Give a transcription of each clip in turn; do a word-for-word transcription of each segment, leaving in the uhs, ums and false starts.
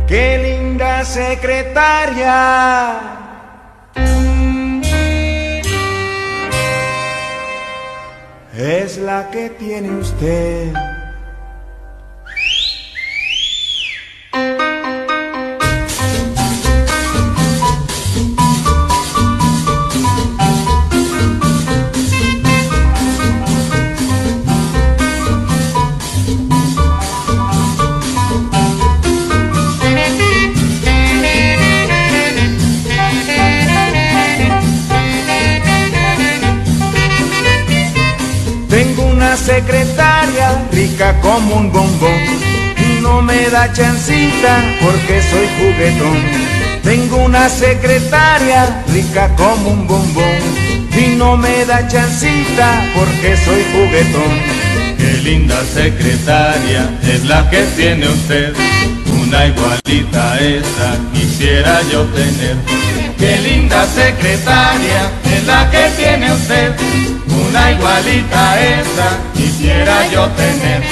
Qué linda secretaria. Es la que tiene usted. Secretaria rica como un bombón y no me da chancita porque soy juguetón. Tengo una secretaria rica como un bombón y no me da chancita porque soy juguetón. Qué linda secretaria es la que tiene usted, una igualita a esa quisiera yo tener. Qué linda secretaria es la que tiene usted, una igualita a esa quisiera yo tener.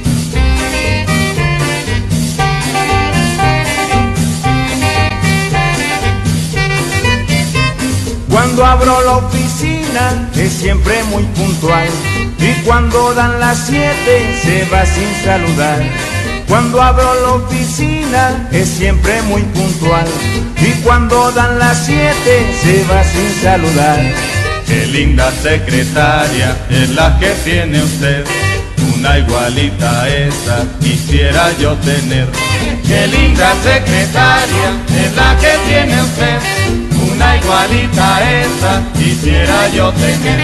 Cuando abro la oficina es siempre muy puntual y cuando dan las siete se va sin saludar. Cuando abro la oficina es siempre muy puntual y cuando dan las siete se va sin saludar. Qué linda secretaria es la que tiene usted, una igualita a esa quisiera yo tener. Qué linda secretaria es la que tiene usted, una igualita a esa quisiera yo tener.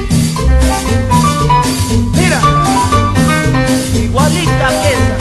Mira, igualita que esa.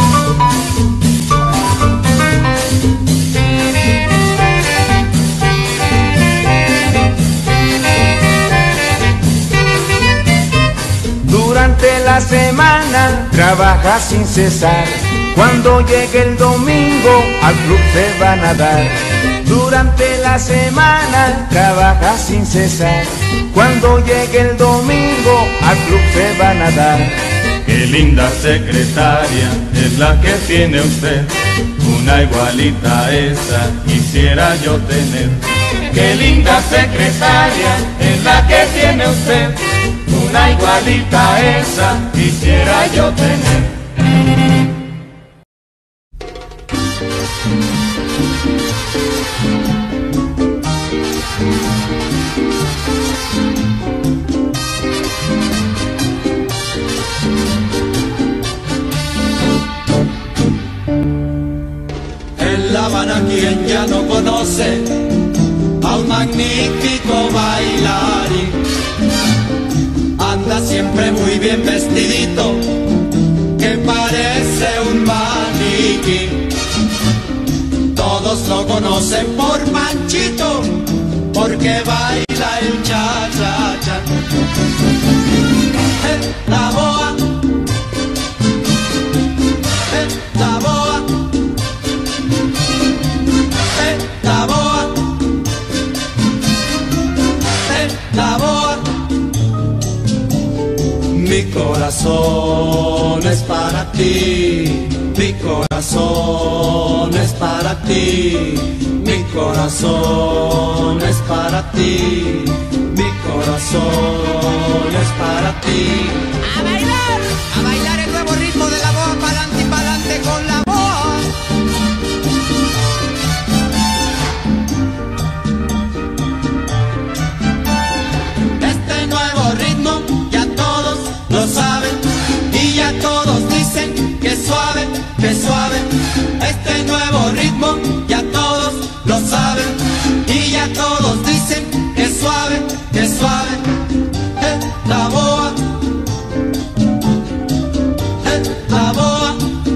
Durante la semana trabaja sin cesar, cuando llegue el domingo al club se van a dar. Durante la semana trabaja sin cesar, cuando llegue el domingo al club se van a dar. Qué linda secretaria es la que tiene usted, una igualita a esa quisiera yo tener. Qué linda secretaria es la que tiene usted, una igualita a esa quisiera yo tener. En La Habana, quien ya no conoce a un magnífico bailarín, anda siempre muy bien vestidito, que parece un maniquí. Todos lo conocen por Panchito, porque baila el cha-cha-cha. Eh, la boa, eh, la boa, eh, la boa, eh, la boa. Mi corazón es para ti, mi corazón es para ti, mi corazón es para ti, mi corazón es para ti. ¡A bailar! ¡A bailar el nuevo ritmo de la boa! ¡Pa'lante y pa'lante con la boa! Este nuevo ritmo ya todos lo saben y ya todos dicen que suave, que suave. Este nuevo ritmo ya todos lo saben y ya todos dicen que suave, que suave. Eh, la boa, eh, la boa,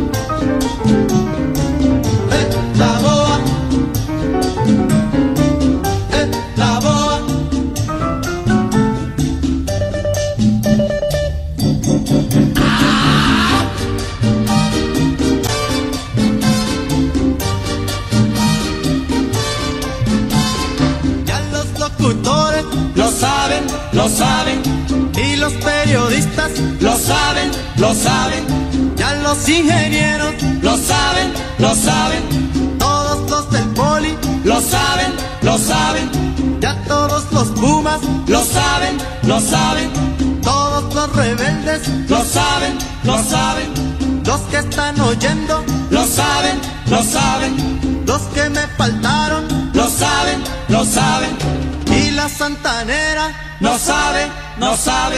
eh, la boa, eh, la boa. Lo saben, lo saben, y los periodistas lo saben, lo saben, ya los ingenieros lo saben, lo saben, lo saben, lo saben. Ya todos los pumas lo saben, lo saben. Todos los rebeldes lo saben, lo saben. Los que están oyendo lo saben, lo saben. Los que me faltaron lo saben, lo saben. Y la santanera no sabe, no sabe.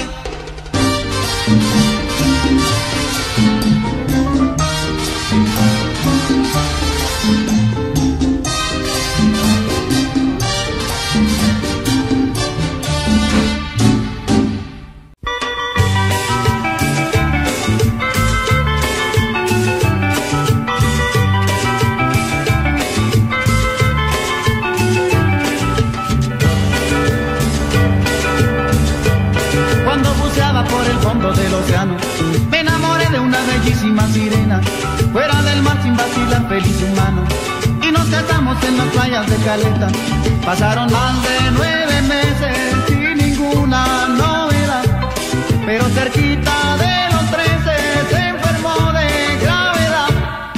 Del océano, me enamoré de una bellísima sirena, fuera del mar sin vacilar, feliz humano, y nos casamos en las playas de Caleta. Pasaron más de nueve meses sin ninguna novedad, pero cerquita de los trece se enfermó de gravedad.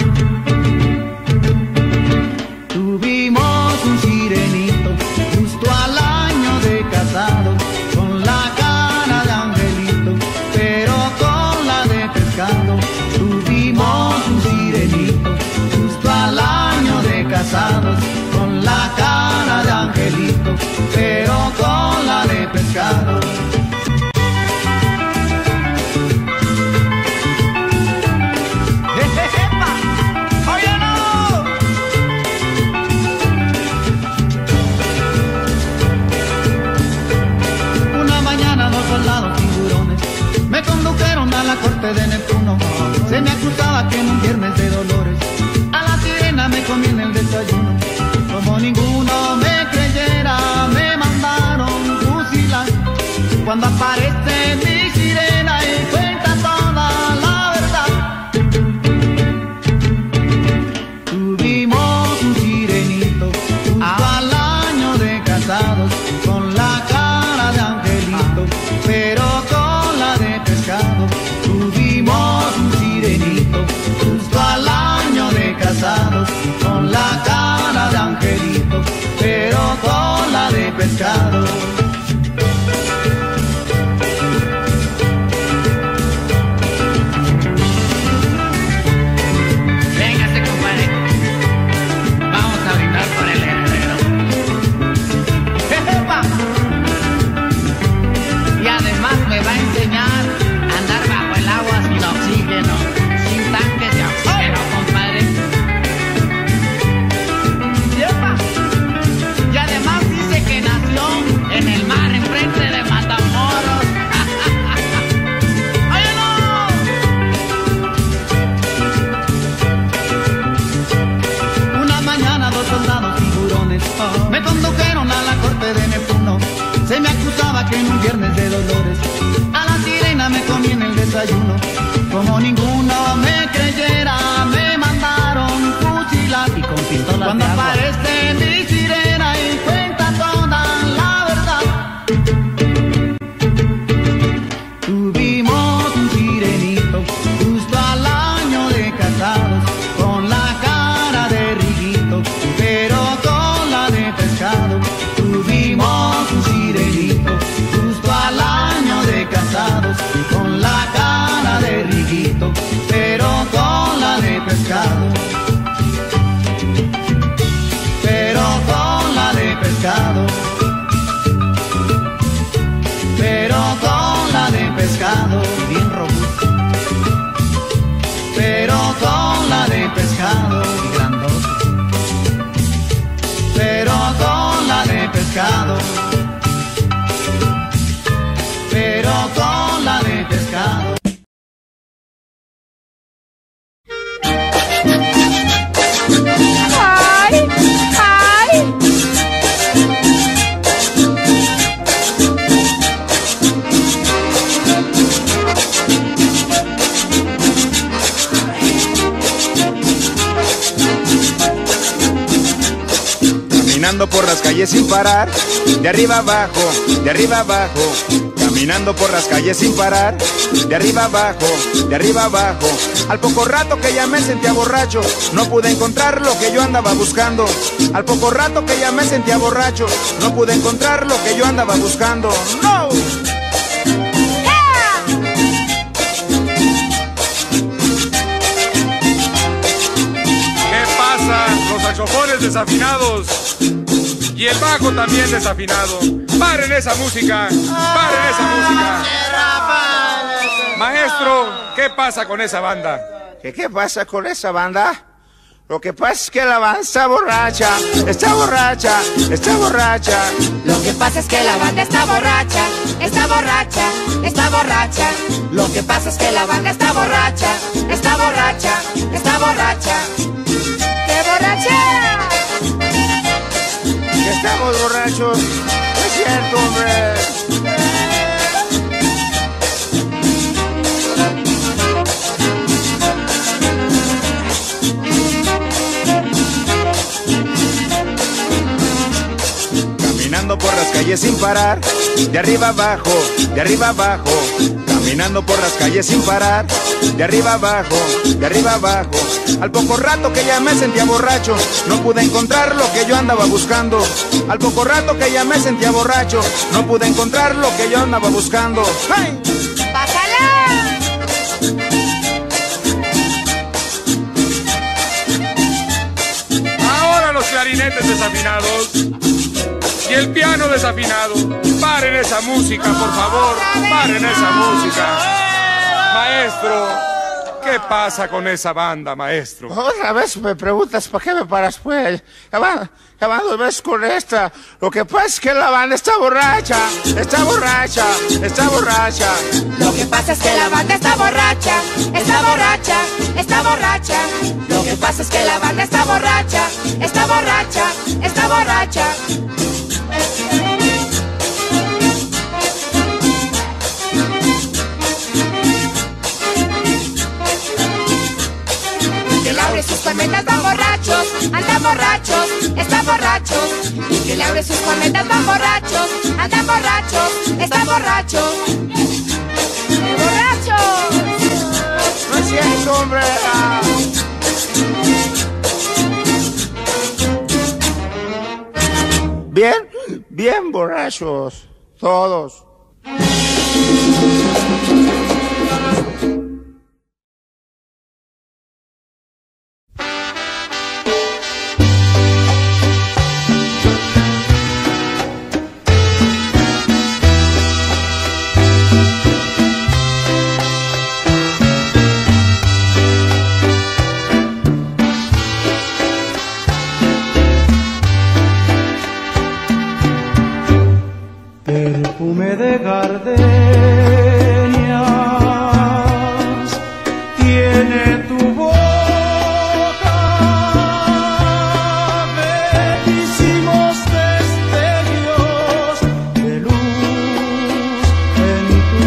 Tuvimos un sirenito justo al año de casado, con la cara de angelito, pero con la de pescado. Tuvimos un sirenito justo al año de casados, con la cara de angelito, pero con la de pescado. Me condujeron a la corte de Neptuno, se me acusaba que en un viernes de dolores a la sirena me comí en el desayuno. Como ninguno me creyera, me mandaron fusilar. Cuando aparece mi sirena y cuenta toda la verdad. Tuvimos un sirenito justo al año de casados, con la cara de angelito, pero con la de pescado. Tuvimos un sirenito justo al año de casados, con la cara de angelito, pero con la de pescado. Véngase, compadre, vamos a brindar por el heredero. ¡Jejepa! Y además me va a enseñar a andar bajo el agua sin oxígeno, sin tanques de oxígeno, compadre. ¡Yepa! Y además dice que nació en el mar, enfrente de Matamoros. ¡Óyelo! Una mañana dos soldados tiburones me condujeron a la corte de Neptuno. Se me acusaba que en un viernes de dolores a la sirena me comí en el desayuno. Como ninguno me creyera, me mandaron fusilar. Y con pistolas cuando de agua aparece mi sirena y cuenta toda la verdad. Tuvimos un sirenito justo al año de casados, con la cara de riguito, pero con la de pescado. Tuvimos un sirenito justo al año de casados, con la cara de riguito, pero con la de pescado. Pero con la de pescado. Pero con la de pescado. Bien robusto. Pero con la de pescado. Y grandote. Pero con la de pescado. Pero con la de pescado. ¡Ay! ¡Ay! Caminando por las calles sin parar, de arriba abajo, de arriba abajo. Caminando por las calles sin parar, de arriba abajo, de arriba abajo. Al poco rato que ya me sentía borracho, no pude encontrar lo que yo andaba buscando. Al poco rato que ya me sentía borracho, no pude encontrar lo que yo andaba buscando. ¡No! ¿Qué pasa? Los saxofones desafinados y el bajo también desafinado. ¡Paren esa música! ¡Paren esa música! Maestro, ¿qué pasa con esa banda? ¿Qué, qué pasa con esa banda? Lo que pasa es que la banda está borracha, está borracha, está borracha. Lo que pasa es que la banda está borracha, está borracha, está borracha. Lo que pasa es que la banda está borracha, está borracha, está borracha. ¡Qué borracha! Que estamos borrachos, es cierto, hombre. Caminando por las calles sin parar, de arriba abajo, de arriba abajo. Caminando por las calles sin parar, de arriba abajo, de arriba abajo. Al poco rato que ya me sentía borracho, no pude encontrar lo que yo andaba buscando. Al poco rato que ya me sentía borracho, no pude encontrar lo que yo andaba buscando. ¡Hey! ¡Pásala! Ahora los clarinetes desafinados y el piano desafinado. Paren esa música, por favor. Paren esa música. Maestro, ¿qué pasa con esa banda, maestro? Otra vez me preguntas, ¿para qué me paras, pues? Ya va, ya va dos veces con esta. Lo que pasa es que la banda está borracha, está borracha, está borracha. Lo que pasa es que la banda está borracha, está borracha, está borracha. Lo que pasa es que la banda está borracha, está borracha, está borracha. Que le abre sus cornetas, van borrachos, andan borrachos, están borrachos. Y que le abre sus cornetas, van borrachos, andan borrachos, están borrachos. ¡Qué borrachos! No es cierto, hombre. Ah. Bien, bien borrachos, todos. Perfume de gardenias tiene tu boca, bellísimos destellos de luz en tu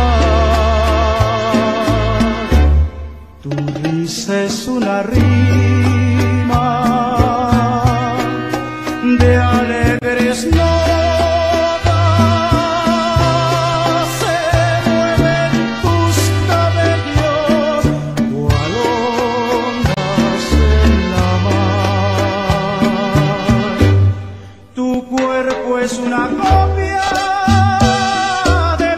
mirar. Tu risa es una rima de alegres notas. Es una copia de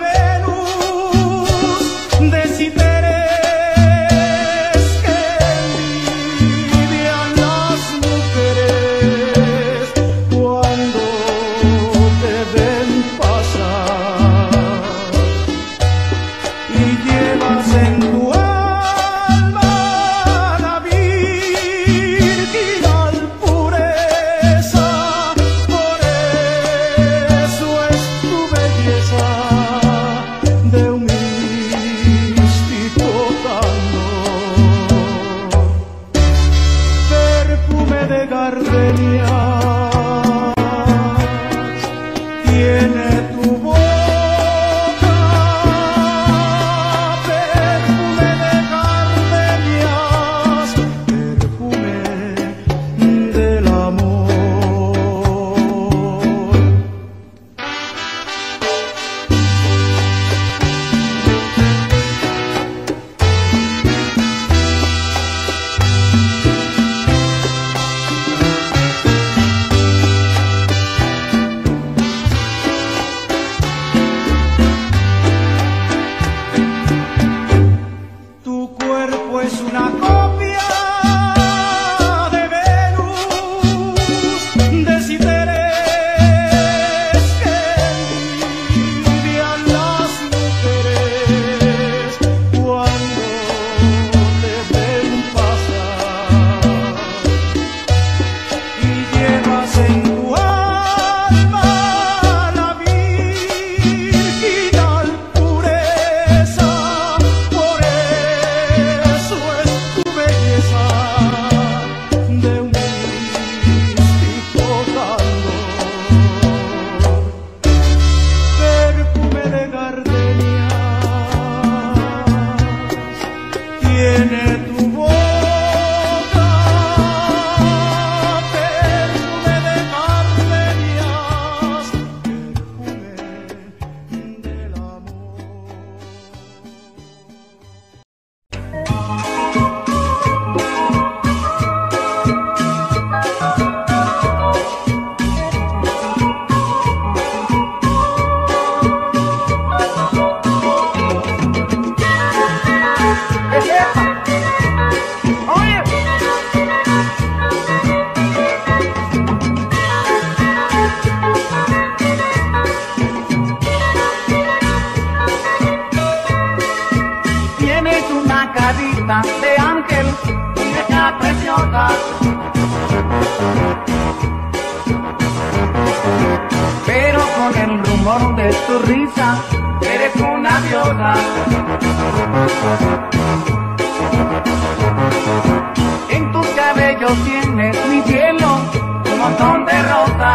Venus, de cipreres que envidian las mujeres cuando te ven pasar. Y llevas en tu alma la virginal pureza. De un místico calor, perfume de gardenias tiene tu boca, perfume de gardenias, perfume del amor. rumor de tu risa, eres una diosa. En tus cabellos tienes mi cielo, un montón de rosas.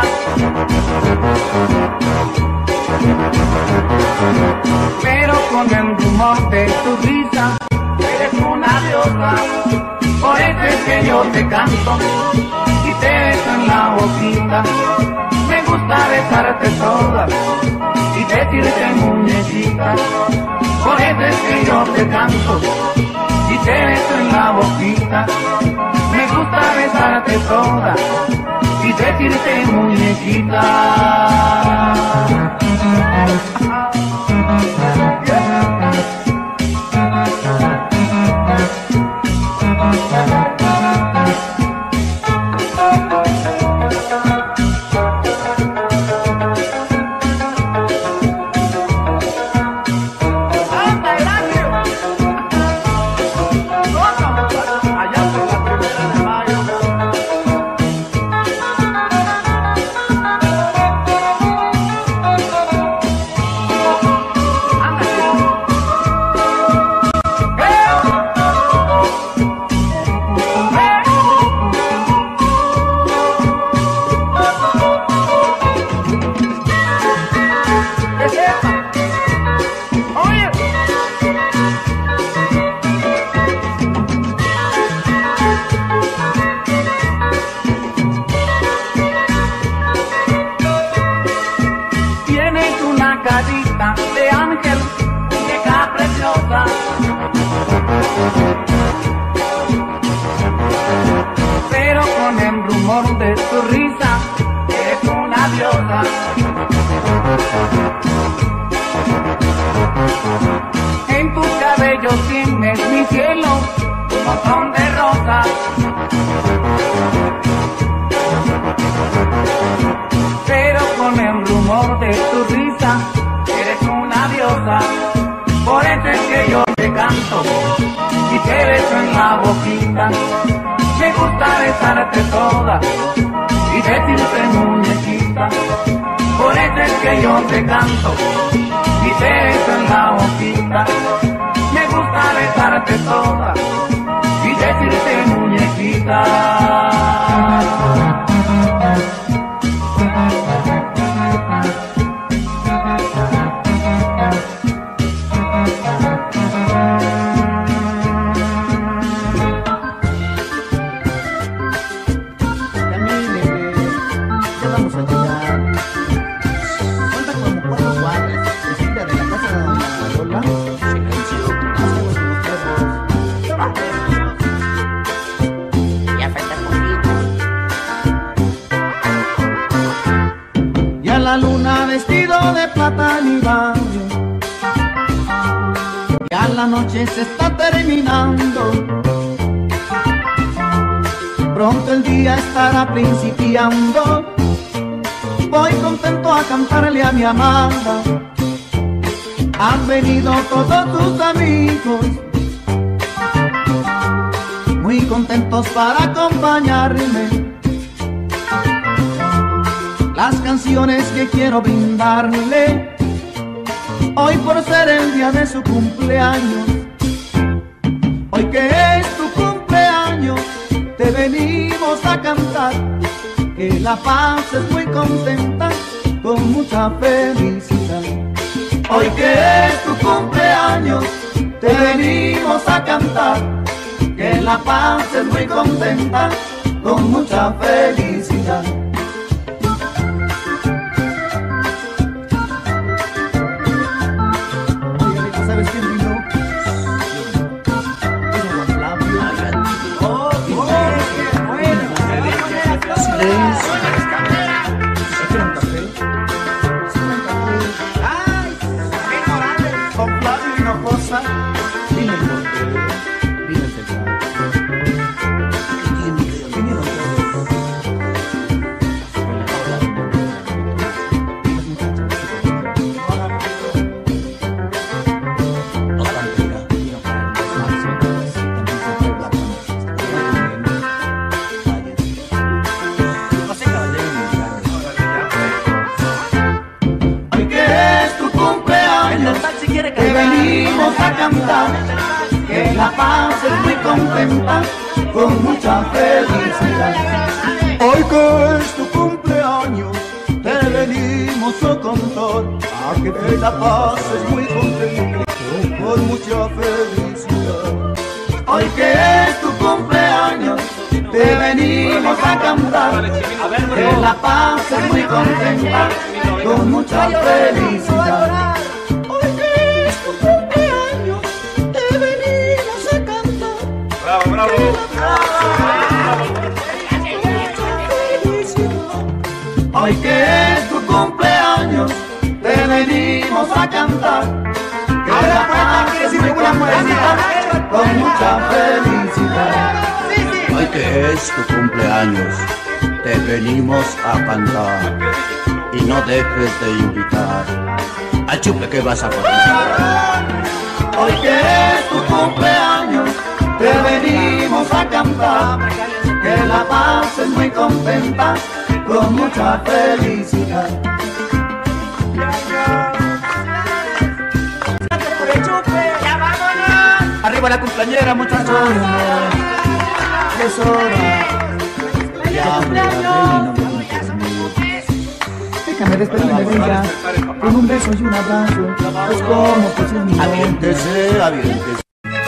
Pero con el rumor de tu risa, eres una diosa. Por eso es que yo te canto y te beso en la boquita. Me gusta besarte toda y decirte muñequita. Por eso es que yo te canto y te beso en la boquita. Me gusta besarte toda y decirte muñequita. De ángel, vieja preciosa. Pero con el rumor de tu risa, eres una diosa. En tus cabellos tienes mi cielo, un montón de rosas. Pero con el rumor de tu risa, eres una diosa. Por eso es que yo te canto y te beso en la boquita. Me gusta besarte toda y decirte muñequita. Por eso es que yo te canto y te beso en la boquita. Me gusta besarte toda y decirte muñequita. La luna vestido de plata en mi barrio, ya la noche se está terminando, pronto el día estará principiando. Voy contento a cantarle a mi amada, han venido todos tus amigos, muy contentos para acompañarme. Las canciones que quiero brindarle hoy por ser el día de su cumpleaños. Hoy que es tu cumpleaños, te venimos a cantar que la pases muy contenta con mucha felicidad. Hoy que es tu cumpleaños, te venimos a cantar que la pases muy contenta con mucha felicidad. ¿Sabes quién vino? Vino Juan Flavio. Oh, qué bueno. Silencio. ¿Quieren café? ¿Sí quieren café? ¡Ay! ¡Qué morales! Juan Flavio Hinojosa. Vino el norte. Vino el central. ¿Quién vinieron todos? venimos a cantar, que la paz es muy contenta, con mucha felicidad. Hoy que es tu cumpleaños, te venimos a cantar, a que la paz es muy contenta, con mucha felicidad. Hoy que es tu cumpleaños, te venimos a cantar, que la paz es muy contenta, con mucha felicidad. Hoy que es tu cumpleaños, te venimos a cantar. Bravo, bravo. Hoy que es tu cumpleaños, te venimos a cantar, que la paz es muy contenta, con mucha felicidad. Hoy que es tu cumpleaños, te venimos a cantar, y no dejes de invitar al chupe que vas a poner. Hoy que es tu cumpleaños, te venimos a cantar, que la paz es muy contenta, con mucha felicidad. Arriba la cumpleañera, muchachos. Es hora. Ya, no déjame despedirme de ella con un beso y un abrazo. Pues como pues es mi Aviéntese, aviéntese.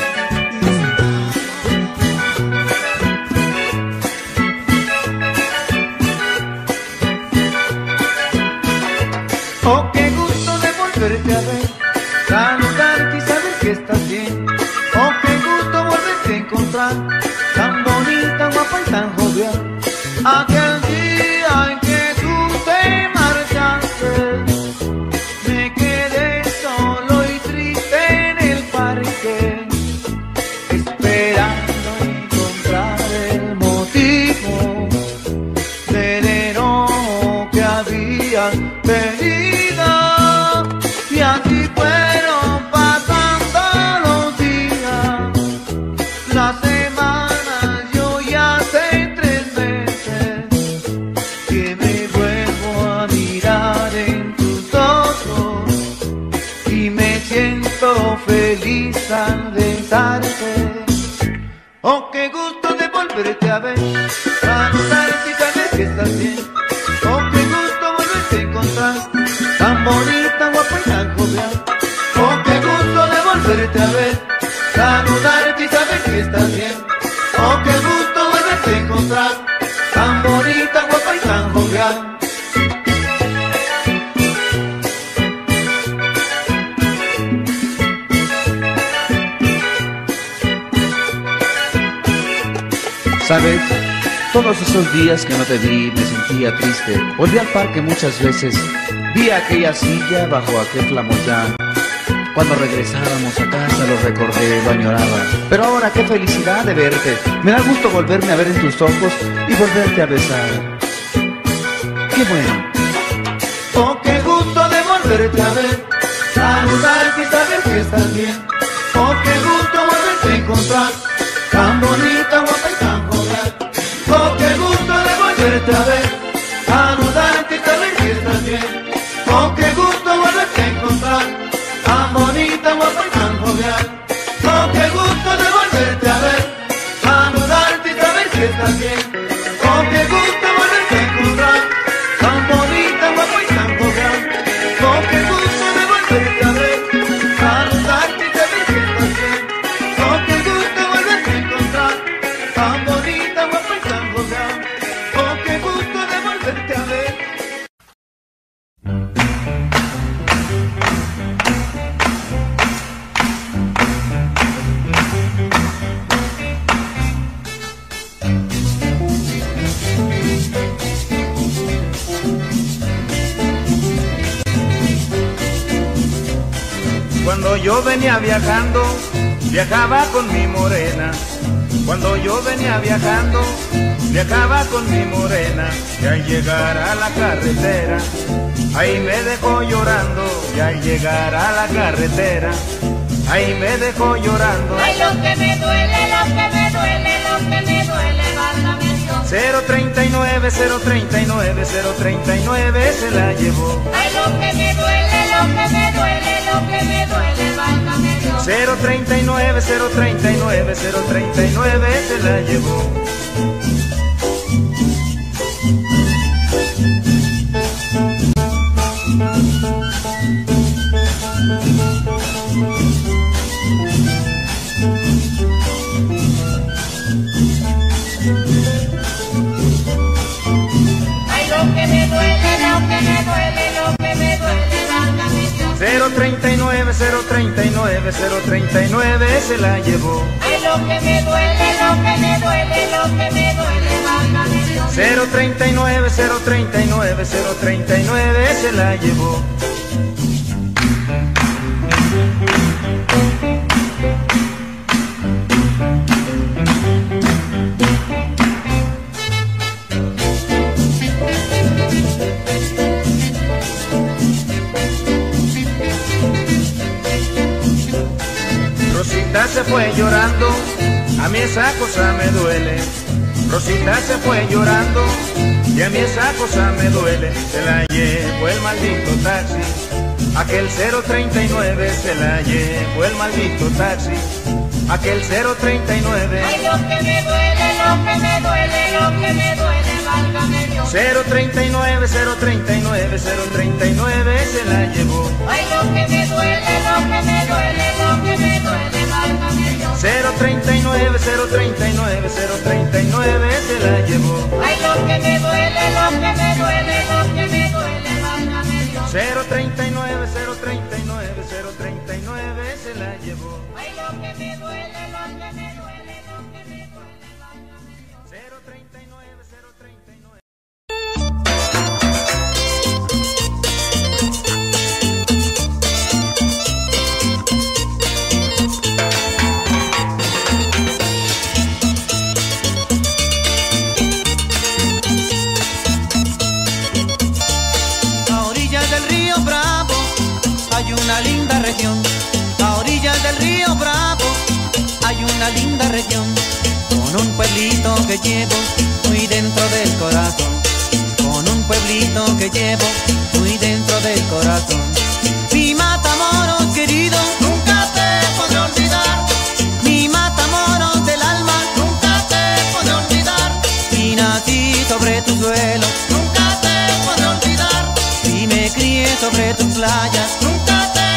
Oh, qué gusto de volverte a ver, saludarte y saber que estás bien. Oh, qué gusto volverte a encontrar, tan bonita, guapa y tan jovial. Aquel día en que tú te marchaste, me quedé solo y triste en el parque, esperando encontrar el motivo del enojo que había tenido. Y así fueron pasando los días, las semanas, yo ya hace tres meses que me vuelvo a mirar en tus ojos y me siento feliz al besarte. Oh, qué gusto de volverte a ver, saludarte y saber que estás bien. Oh, qué gusto volverte a encontrar, tan bonita, guapa y tan jovial. Oh, qué gusto de volverte a ver, saludarte y saber que estás bien. Oh, qué gusto volverte a encontrar, tan bonita, guapa y tan jovial. ¿Sabes? Todos esos días que no te vi me sentía triste. Volví al parque muchas veces, vi aquella silla bajo aquel flamoyán. Cuando regresábamos a casa lo recordé, lo añoraba. Pero ahora qué felicidad de verte. Me da gusto volverme a ver en tus ojos y volverte a besar. Qué bueno. Oh, qué gusto de volverte a ver, saludarte y saber que estás bien. Oh, qué gusto volverte a encontrar, tan bonita, guapa y tan jovial. Oh, qué gusto de volverte a ver, saludarte y saber que estás bien. Oh, qué gusto volverte a encontrar, tan bonita, guapa y tan jovial. Oh, qué gusto de volverte a ver, saludarte y saber que estás bien. Oh, qué gusto volverte a encontrar, tan bonita, guapa y tan jovial. Oh, qué gusto de volverte a ver, saludarte y saber que estás bien. Oh, qué gusto volverte a encontrar, tan bonita, guapa y tan jovial. Oh, qué gusto de volverte a ver. Cuando yo venía viajando, viajaba con mi morena. Cuando yo venía viajando, viajaba con mi morena. Y al llegar a la carretera, ahí me dejó llorando. Y al llegar a la carretera, ahí me dejó llorando. Ay, lo que me duele, lo que me duele, lo que me duele, válgame Dios. cero treinta y nueve, cero treinta y nueve, cero treinta y nueve se la llevó. Ay, lo que me duele, lo lo que me duele, lo que me duele, válgame Dios. cero treinta y nueve, cero treinta y nueve, cero treinta y nueve se la llevó. cero treinta y nueve, cero treinta y nueve, cero treinta y nueve se la llevó. Ay, lo que me duele, lo que me duele, lo que me duele, válgame Dios. cero treinta y nueve, cero treinta y nueve, cero treinta y nueve se la llevó. Rosita se fue llorando, a mí esa cosa me duele. Rosita se fue llorando, y a mí esa cosa me duele. Se la llevó el maldito taxi, aquel cero treinta y nueve. Se la llevó el maldito taxi, aquel cero treinta y nueve. Ay, lo que me duele, lo que me duele, lo que me duele, válgame Dios. cero treinta y nueve, cero treinta y nueve, cero treinta y nueve se la llevó. Ay, lo que me duele, lo que me duele, lo que me duele, válgame Dios. cero treinta y nueve, cero treinta y nueve, cero treinta y nueve se la llevó. Ay, lo que me duele, lo que me duele, lo que me duele, válgame Dios. cero treinta y nueve, cero treinta y nueve, cero treinta y nueve se la llevó. Ay, lo que me duele, lo que me duele, lo que me duele, válgame Dios. cero treinta y nueve, cero treinta y nueve. Una linda región, a orillas del río Bravo, hay una linda región, con un pueblito que llevo muy dentro del corazón, con un pueblito que llevo muy dentro del corazón. Mi Matamoros querido, nunca te podré olvidar, mi Matamoros del alma, nunca te podré olvidar. Si nací sobre tu suelo, nunca te podré olvidar, si me crié sobre tus playas, nunca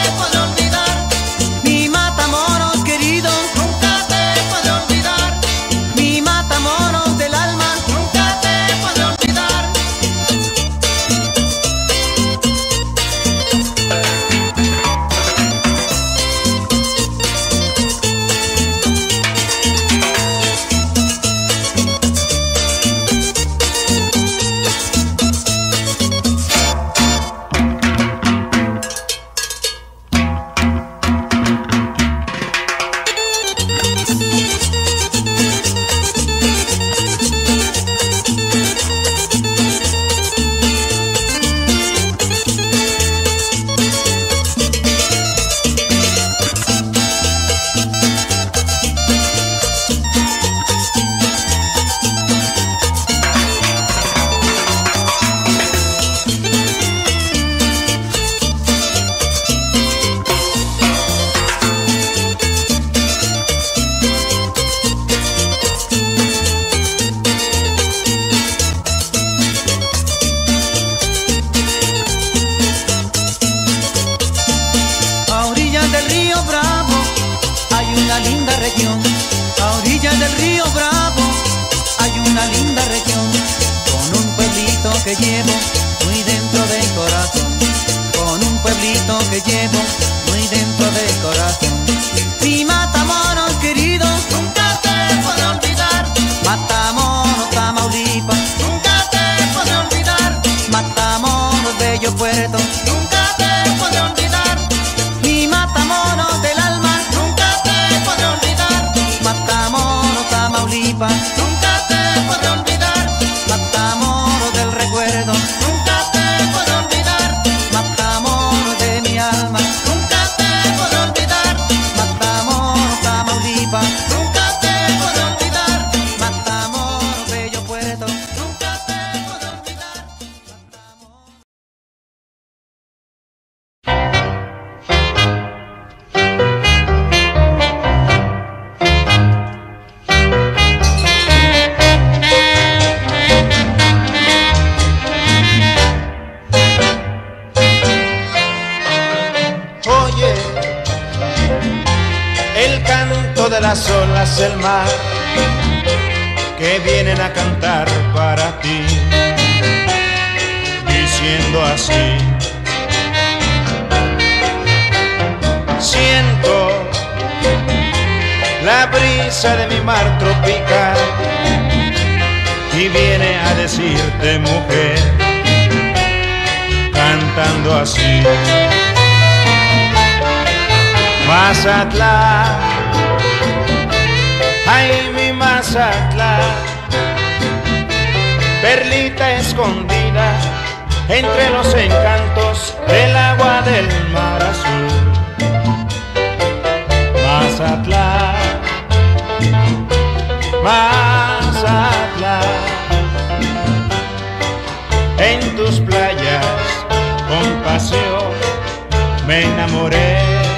que llevo muy dentro del corazón, con un pueblito que llevo muy dentro del corazón. Mi Matamoros querido, nunca te podré olvidar. Matamoros, Tamaulipas, nunca te podré olvidar. Matamoros, bello puerto, nunca te podré olvidar. Mi Matamoros del alma, nunca te podré olvidar. Matamoros, Tamaulipas, nunca te podré olvidar. Matamoros, olas del mar que vienen a cantar para ti, diciendo así: siento la brisa de mi mar tropical y viene a decirte, mujer, cantando así: Mazatlán, ay mi Mazatlán, perlita escondida entre los encantos del agua del mar azul. Mazatlán, Mazatlán, en tus playas con pasión me enamoré.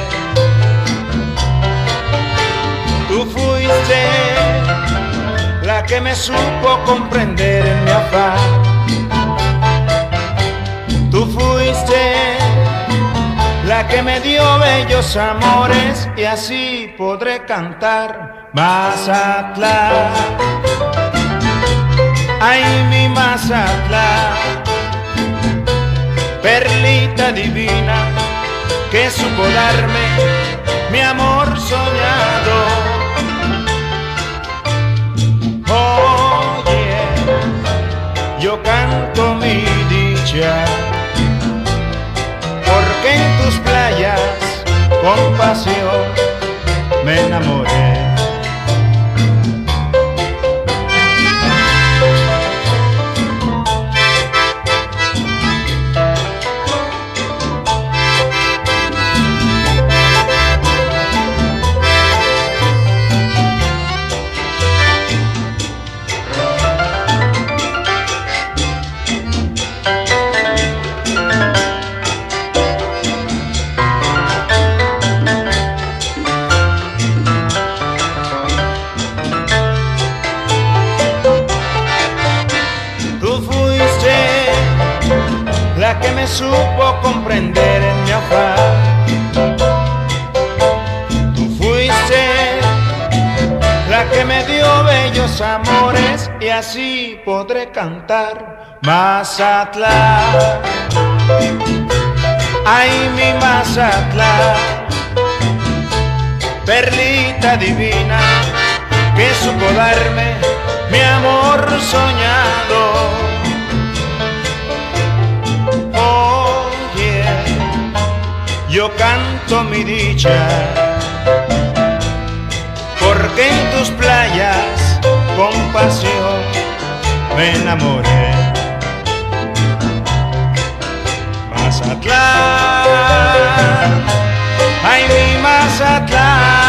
Tú fuiste la que me supo comprender en mi afán. Tú fuiste la que me dio bellos amores y así podré cantar Mazatlán. Ay mi Mazatlán, perlita divina que supo darme mi amor soñado. Oye, yo canto mi dicha, porque en tus playas con pasión me enamoré. Que me supo comprender en mi afán. Tú fuiste la que me dio bellos amores y así podré cantar Mazatlán. Ay mi Mazatlán, perlita divina que supo darme mi amor soñado. Yo canto mi dicha, porque en tus playas con pasión me enamoré. Mazatlán, ay mi Mazatlán.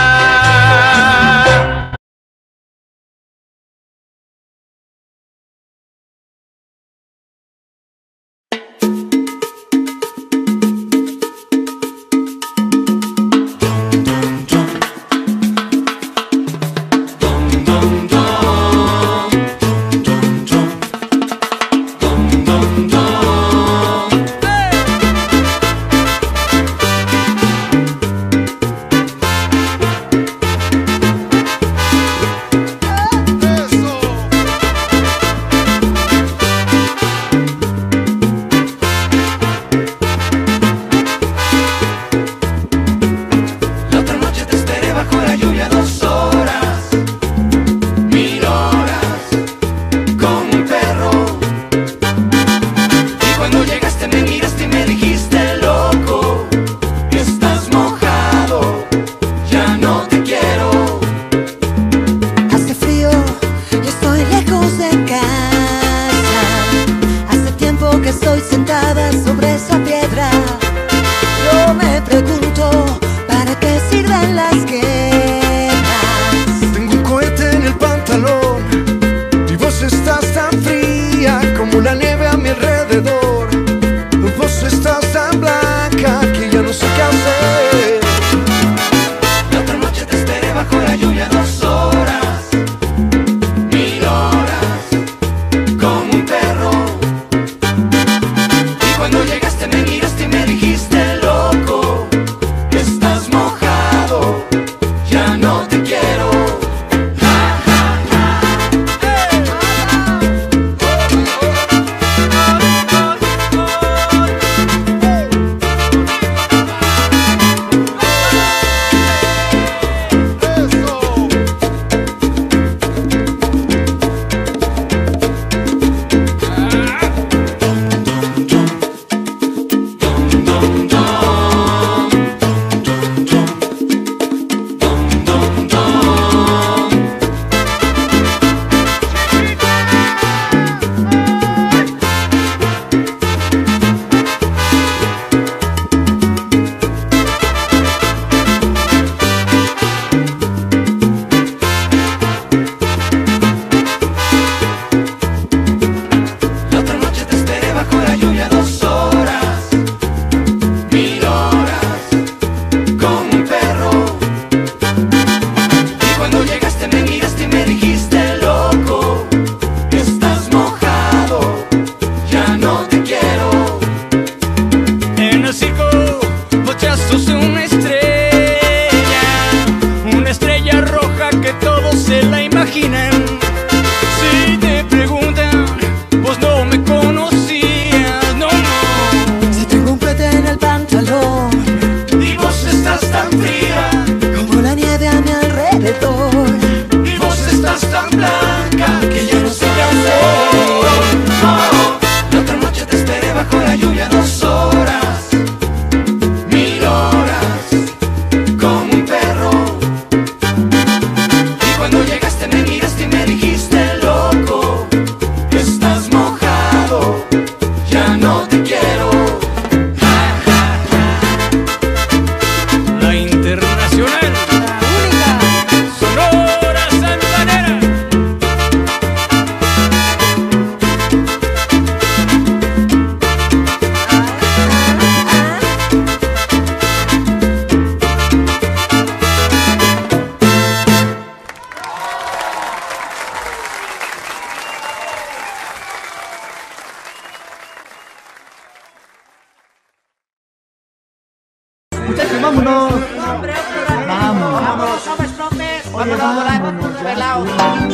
muchachos, vámonos. Vamos. Vámonos, Sobes López. Vámonos, vámonos, pelao.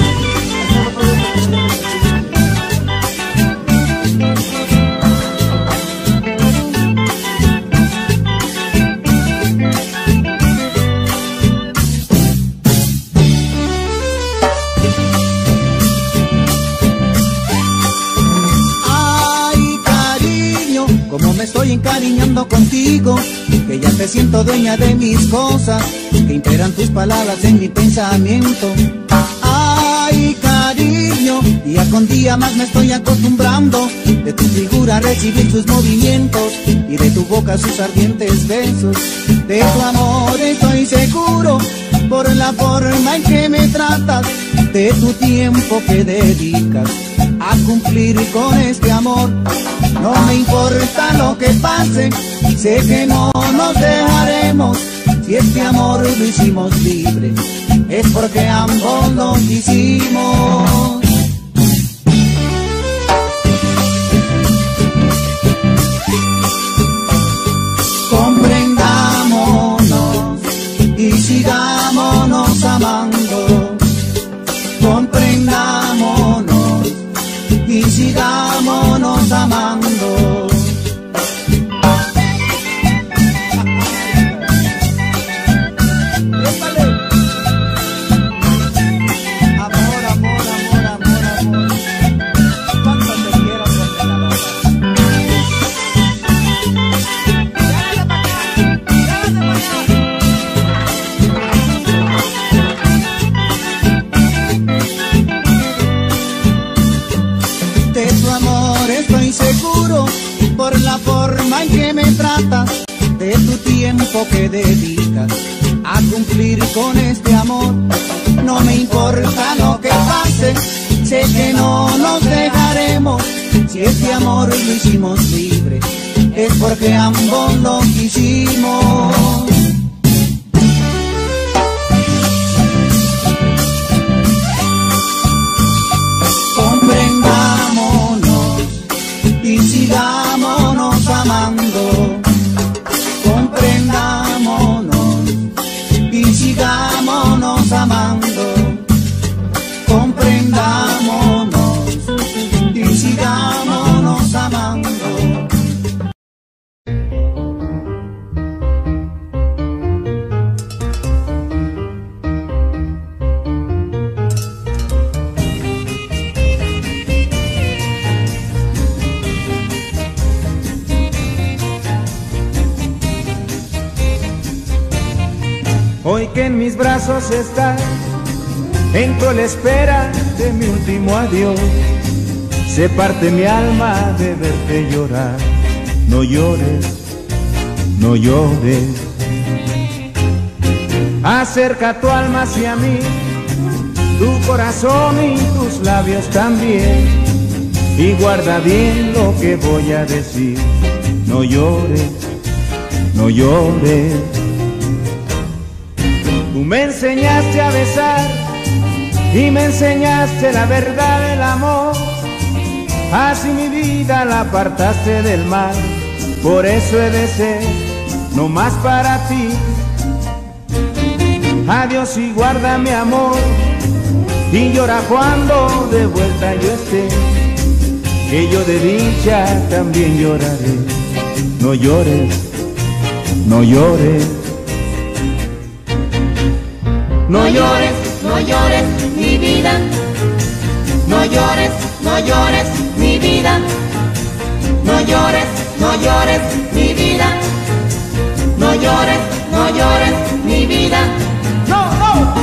Como me estoy encariñando contigo, que ya te siento dueña de mis cosas, que imperan tus palabras en mi pensamiento. Ay, cariño, día con día más me estoy acostumbrando, de tu figura a recibir sus movimientos, y de tu boca sus ardientes besos. De tu amor estoy seguro, por la forma en que me tratas, de tu tiempo que dedicas a cumplir con este amor. No me importa lo que pase, sé que no nos dejaremos. Si este amor lo hicimos libre, es porque ambos lo quisimos. Comprendámonos y sigámonos amando. Comprendámonos y sigámonos amando. Amor, amor, amor, amor, amor. Cuánto te quiero, condenadora. Llévate para acá, llévate para allá. De tu amor estoy seguro, por la forma en que me tratas, de tu tiempo que dedicas a cumplir con este amor. No me importa lo que pase, sé que no nos dejaremos. Si este amor lo hicimos libre, es porque ambos lo quisimos. Comprendámonos y sigámonos amando. Comprendámonos y sigámonos amando. Comprendámonos y sigámonos amando. Hoy que en mis brazos estás, entro a la espera de mi último adiós. Se parte mi alma de verte llorar. No llores, no llores. Acerca tu alma hacia mí, tu corazón y tus labios también, y guarda bien lo que voy a decir. No llores, no llores. Tú me enseñaste a besar y me enseñaste la verdad del amor. Así mi vida la apartaste del mal. Por eso he de ser no más para ti. Adiós y guarda mi amor, y llora cuando de vuelta yo esté, que yo de dicha también lloraré. No llores, no llores. No llores, no llores, mi vida. No llores, no llores, mi vida. No llores, no llores, mi vida. No llores, no llores, mi vida. No, no.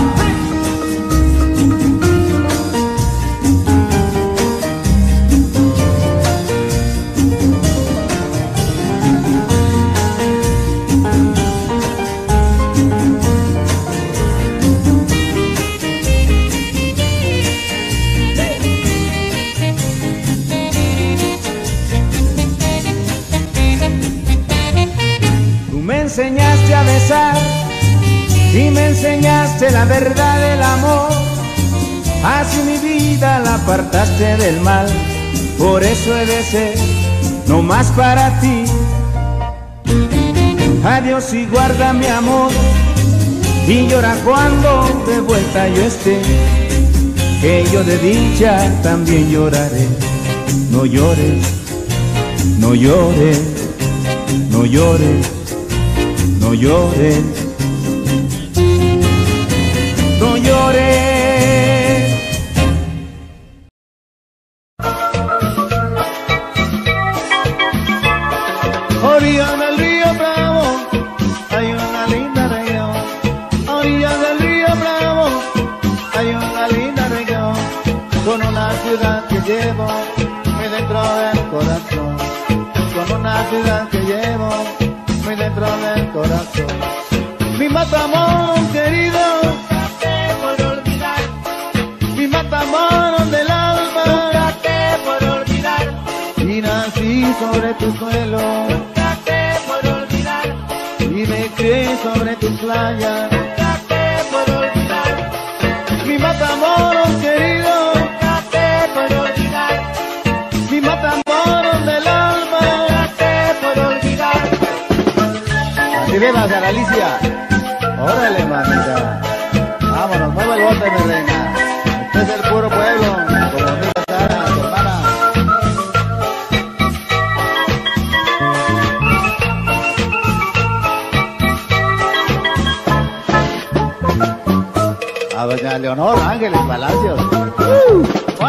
Me enseñaste a besar y me enseñaste la verdad del amor. Así mi vida la apartaste del mal. Por eso he de ser no más para ti. Adiós y guarda mi amor, y llora cuando de vuelta yo esté, que yo de dicha también lloraré. No llores, no llores, no llores, no llores, no llores. Orillas del río Bravo hay una linda región. Orillas del río Bravo hay una linda región, con una ciudad que llevo muy dentro del corazón, con una ciudad que llevo muy dentro del corazón. Mi Matamoros querido, nunca te por olvidar. Mi Matamoros del alma, nunca te por olvidar. Y nací sobre tu suelo, nunca te por olvidar. Y me crié sobre tus playas, nunca te por olvidar. Mi Matamoros querido, nunca te por olvidar. Mi Matamoros del alma, nunca te por olvidar. Así ven hacia Galicia. Órale, mamita. Vámonos, mueve el bote, mi reina. Este es el puro pueblo, como mi Sara, tu hermana. A doña Leonor Ángeles Palacios. Uh,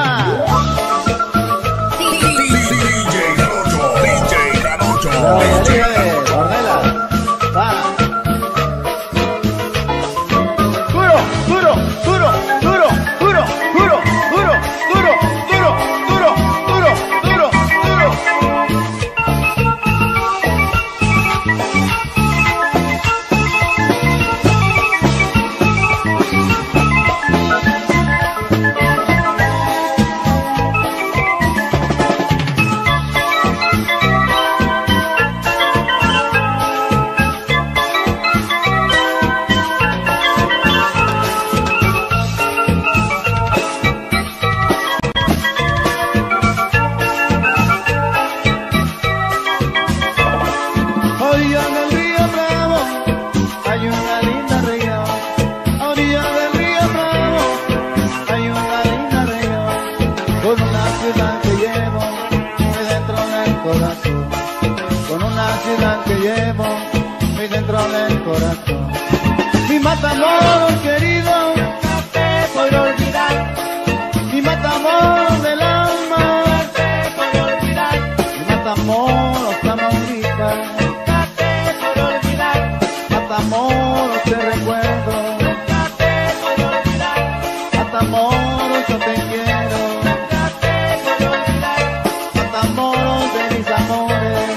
Matamoros querido, nunca te podré olvidar. Mi Matamoros del alma, nunca te podré olvidar. Mi Matamoros, Tamaulipas, nunca te podré olvidar. Matamoros te recuerdo, nunca te podré olvidar. Matamoros yo te quiero, nunca te podré olvidar. Matamoros de mis amores,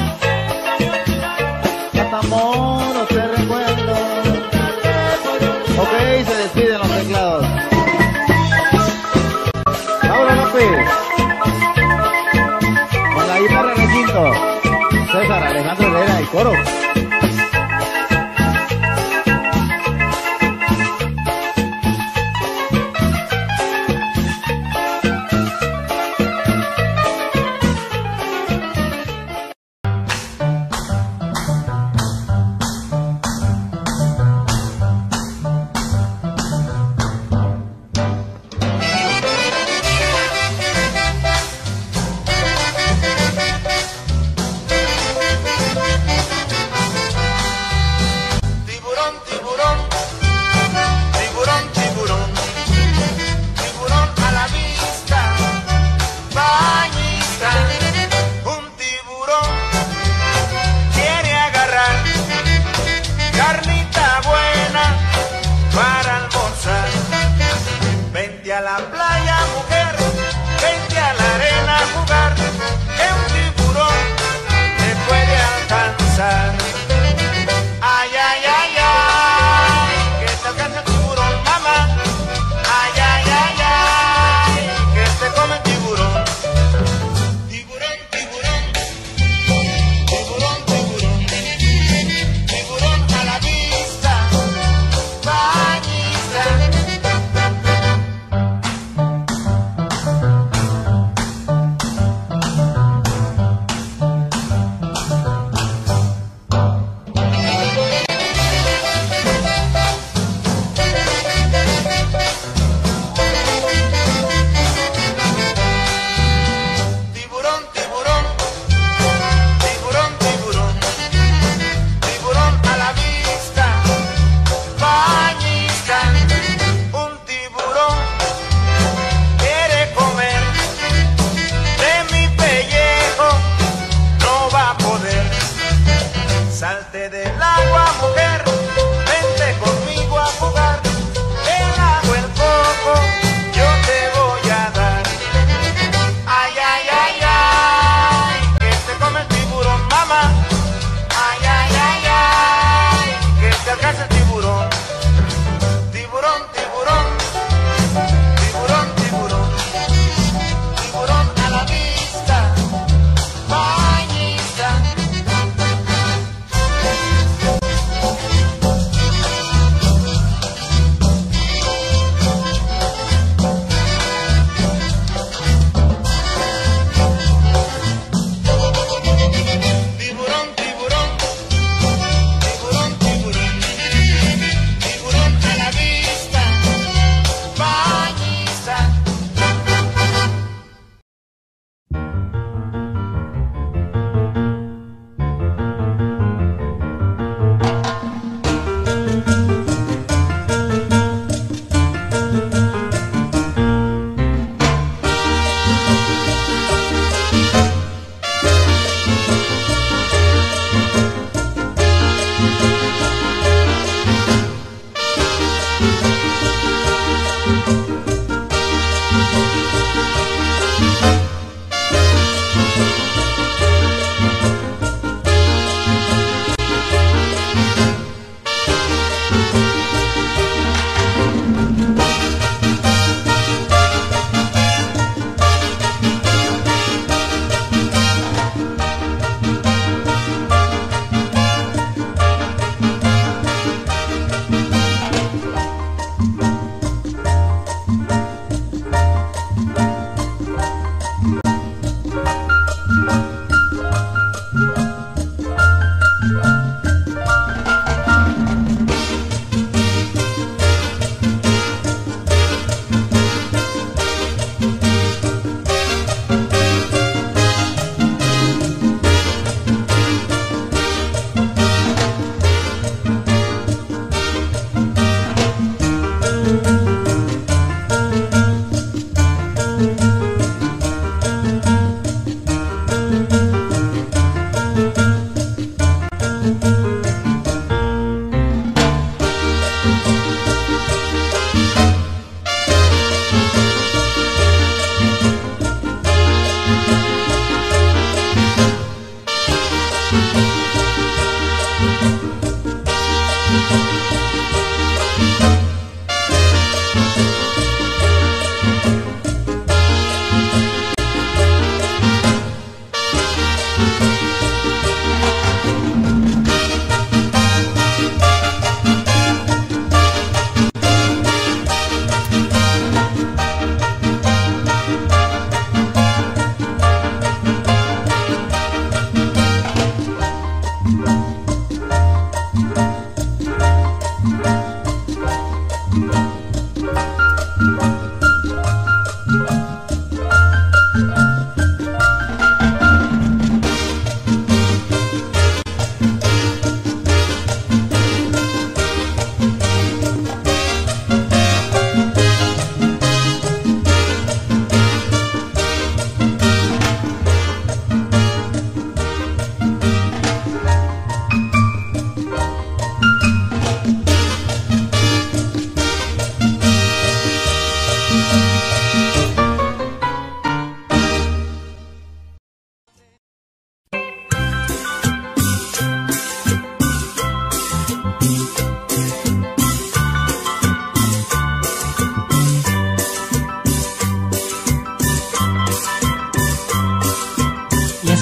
Matamoros te recuerdo. Ok, se despiden los teclados. Laura López, con la guitarra requinto, César Alejandro Herrera y coro.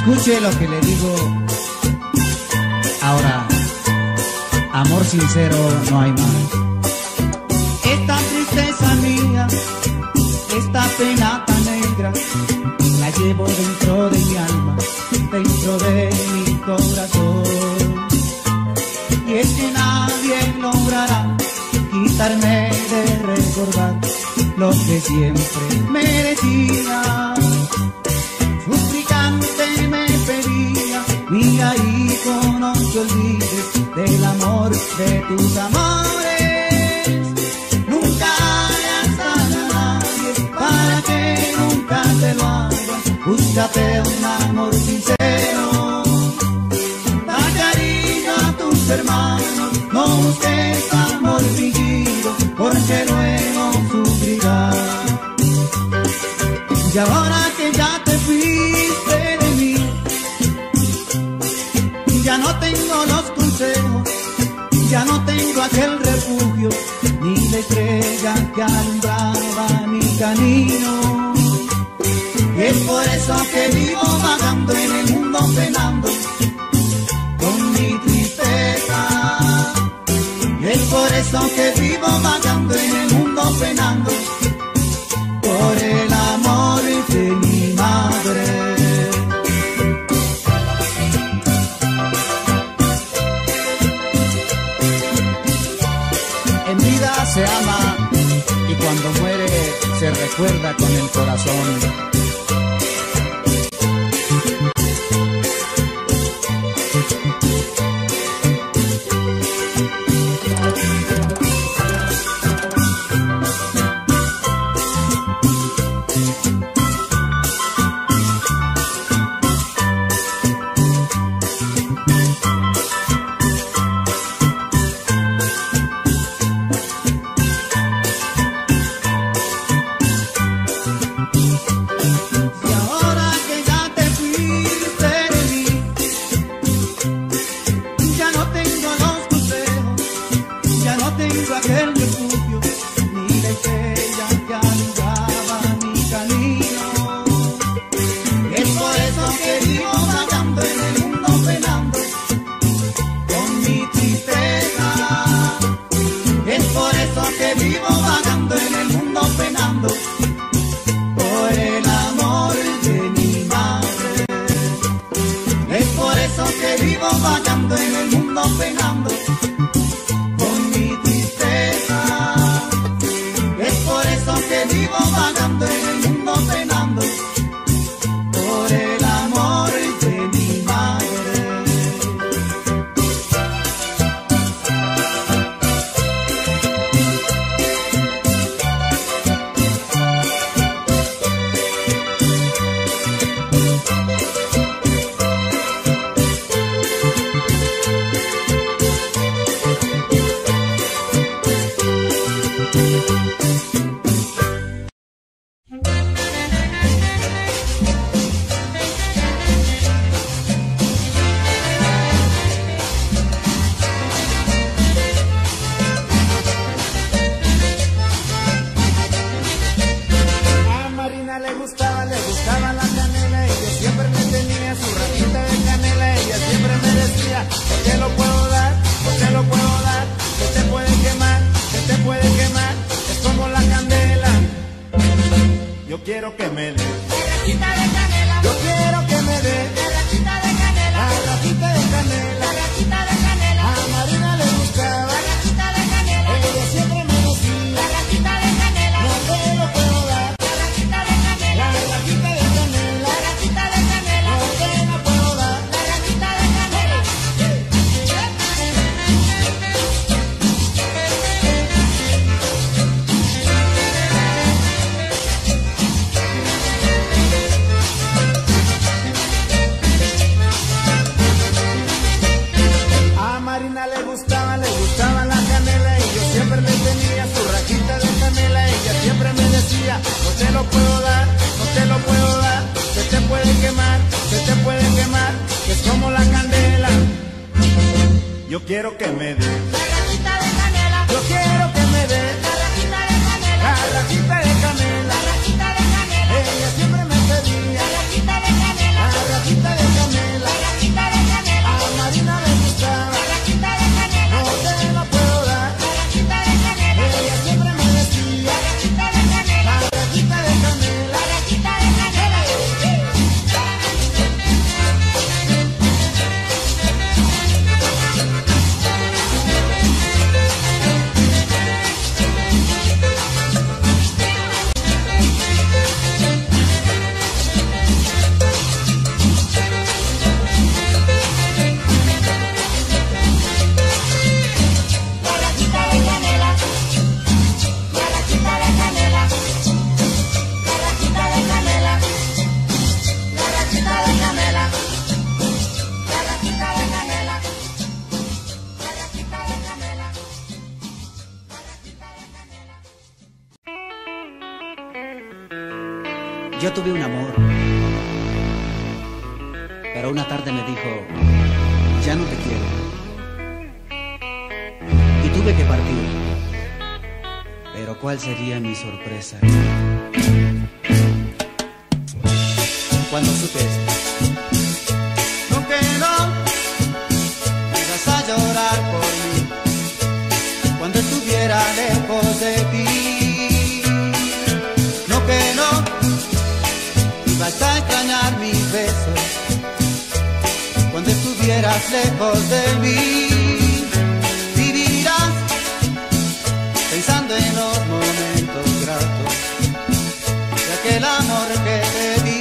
Escuche lo que le digo. Ahora, amor sincero no hay más. Esta tristeza mía, esta pena tan negra, la llevo dentro de mi alma, dentro de mi corazón. Y es que nadie logrará quitarme de recordar lo que siempre me decía. Suplicante me pedía, mira hijo, no te olvides del amor de tus amores. Nunca hagas daño a nadie para que nunca te lo hagan. Búscate un amor sincero, da cariño a tus hermanos, no busques amor fingido, porque luego sufrirás. Y ahora que ya te fuiste de mí, ya no tengo los consejos, ya no tengo aquel refugio, ni la estrella que alumbraba mi camino. Y es por eso que vivo vagando en el mundo penando con mi tristeza. Y es por eso que vivo vagando en el mundo penando por el amor de mi madre. En vida se ama y cuando muere se recuerda con el corazón. Yo quiero que me dé la rajita de canela. Yo quiero que me dé la rajita de canela. La rajita de canela. La rajita de canela. Ella siempre me pedía la rajita de canela. La rajita de canela. Yo tuve un amor, pero una tarde me dijo, ya no te quiero. Y tuve que partir, pero ¿cuál sería mi sorpresa cuando supe esto? No que no ibas a llorar por mí cuando estuviera lejos de ti. No que no ibas a extrañar mis besos cuando estuvieras lejos de mí. Vivirás pensando en los momentos gratos de aquel amor que te di.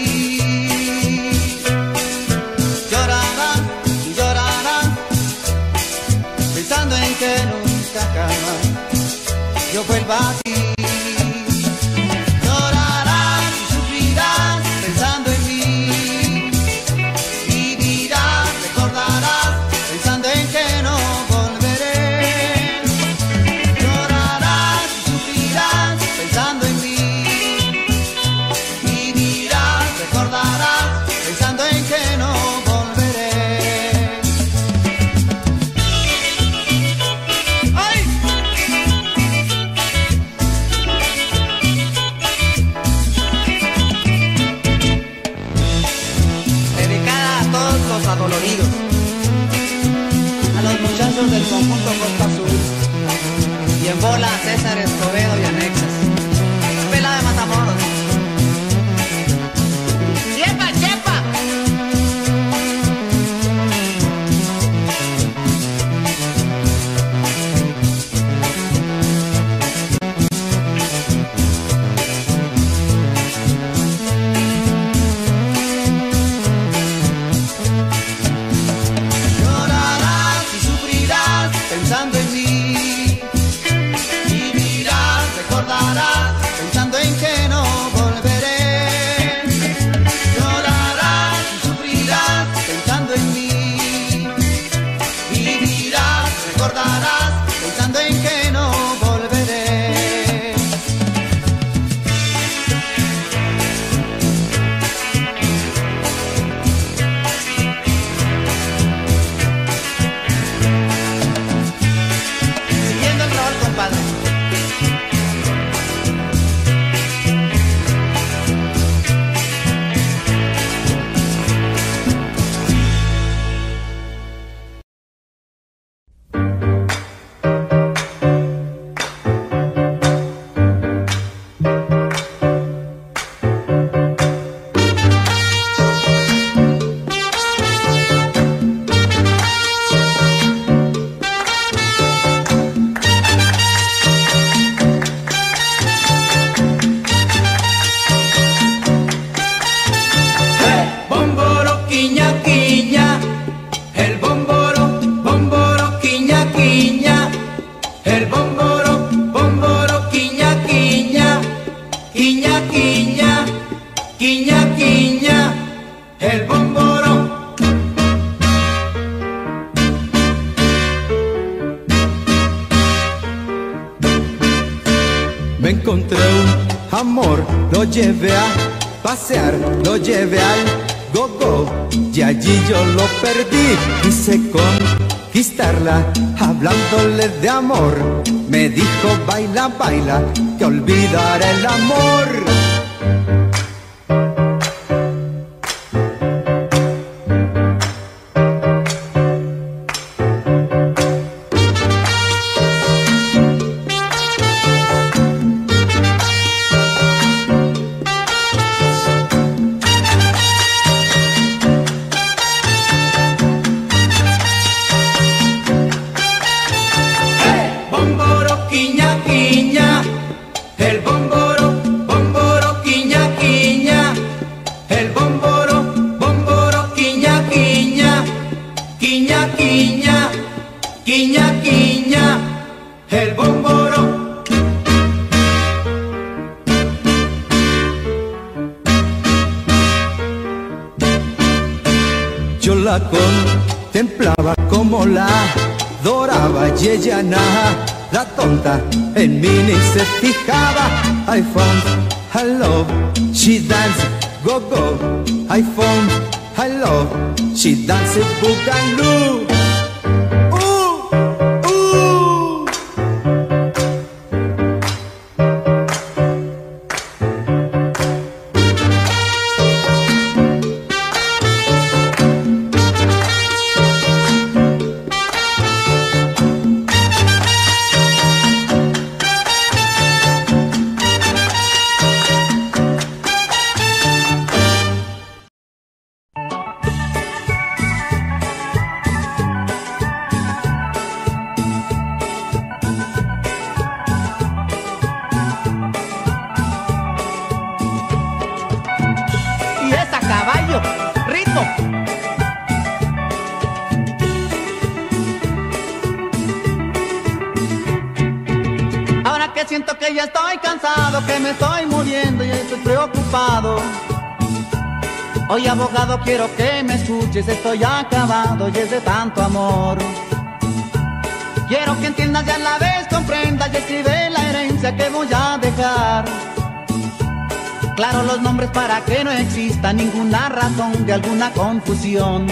Llorarás y llorarás pensando en que nunca jamás yo vuelva a ti. Adoloridos, a los muchachos del conjunto Costa Azul y en bola a César Escobedo y anexas, Pela de Matamoros. ¡Chepa, chepa! Pensando en mí, vivirás, recordarás, pensando en que no volveré. Llorarás y sufrirás, pensando en mí, vivirás, recordarás, pensando en que no volveré. Me encontré un amor, lo llevé a pasear, lo llevé al go-go y allí yo lo perdí. Quise conquistarla, hablándole de amor. Me dijo baila, baila, que olvidará el amor. Yo la contemplaba como la adoraba y ella nada, la tonta en mí ni se fijaba. I found I love, she dance, go go, iPhone, I love, she dance boogaloo. Siento que ya estoy cansado, que me estoy muriendo y estoy preocupado. Oye, abogado, quiero que me escuches, estoy acabado y es de tanto amor. Quiero que entiendas y a la vez comprendas y escribe la herencia que voy a dejar. Claro, los nombres para que no exista ninguna razón de alguna confusión.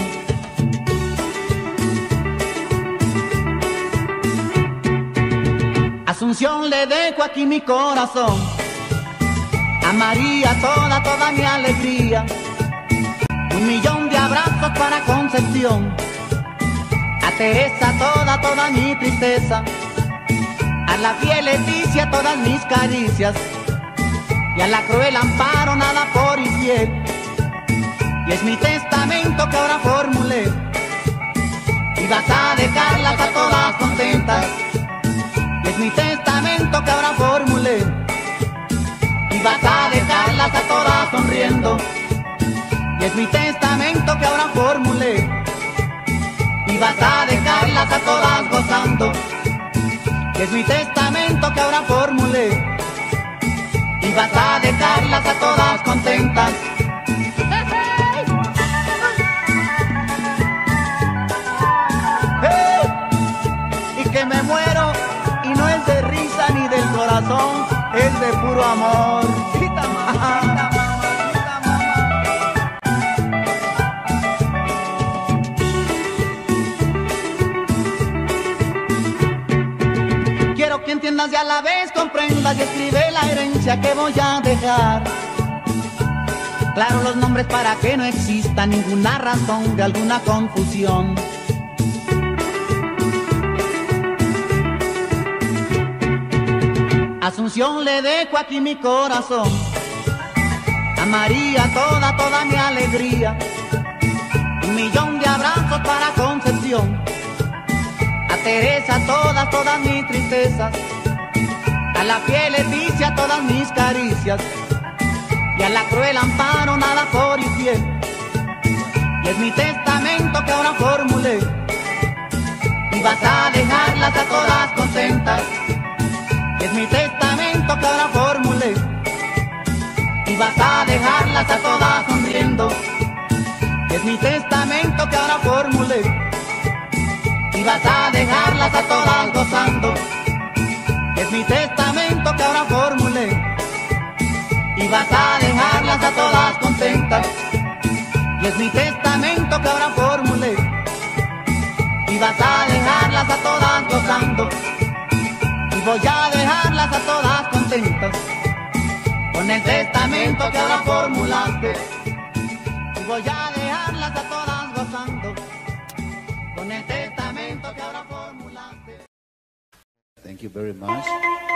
Asunción, le dejo aquí mi corazón, a María toda, toda mi alegría, un millón de abrazos para Concepción, a Teresa toda, toda mi tristeza, a la fiel Leticia todas mis caricias, y a la cruel Amparo nada por infiel. Y es mi testamento que ahora formulé, y vas a dejarlas a todas contentas. Es mi testamento que ahora formulé, y vas a dejarlas a todas sonriendo. Y es mi testamento que ahora formulé, y vas a dejarlas a todas gozando. Y es mi testamento que ahora formulé, y vas a dejarlas a todas contentas. ¡Hey! Y que me muero, y no es de risa ni del corazón, es de puro amor. Quita, mamá, quita, mamá, quita, mamá. Quiero que entiendas y a la vez comprendas y escribe la herencia que voy a dejar. Claro, los nombres para que no exista ninguna razón de alguna confusión. Asunción, le dejo aquí mi corazón, a María toda, toda mi alegría, un millón de abrazos para Concepción, a Teresa todas, todas mis tristezas, a la fiel Leticia todas mis caricias, y a la cruel Amparo nada por infiel. Y es mi testamento que ahora formulé, y vas a dejarlas a todas contentas. Es mi testamento que ahora formulé, y vas a dejarlas a todas sonriendo. Es mi testamento que ahora formulé, y vas a dejarlas a todas gozando. Es mi testamento que ahora formulé, y vas a dejarlas a todas contentas. Y es mi testamento que ahora formulé, y vas a dejarlas a todas gozando. Voy a dejarlas a todas contentas, con el testamento que ahora formulaste. Voy a dejarlas a todas gozando, con el testamento que ahora formulaste. Thank you very much.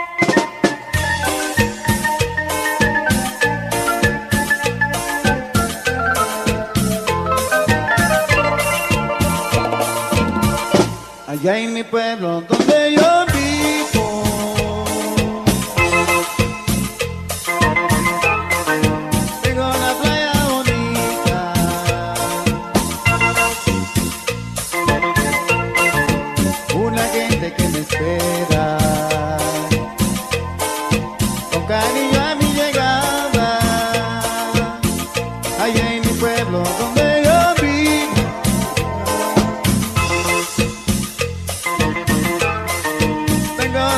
Allá en mi pueblo donde yo vivo, tengo una playa bonita, una gente que me espera con cariño a mi llegada. Allá en mi pueblo donde yo vivo, tengo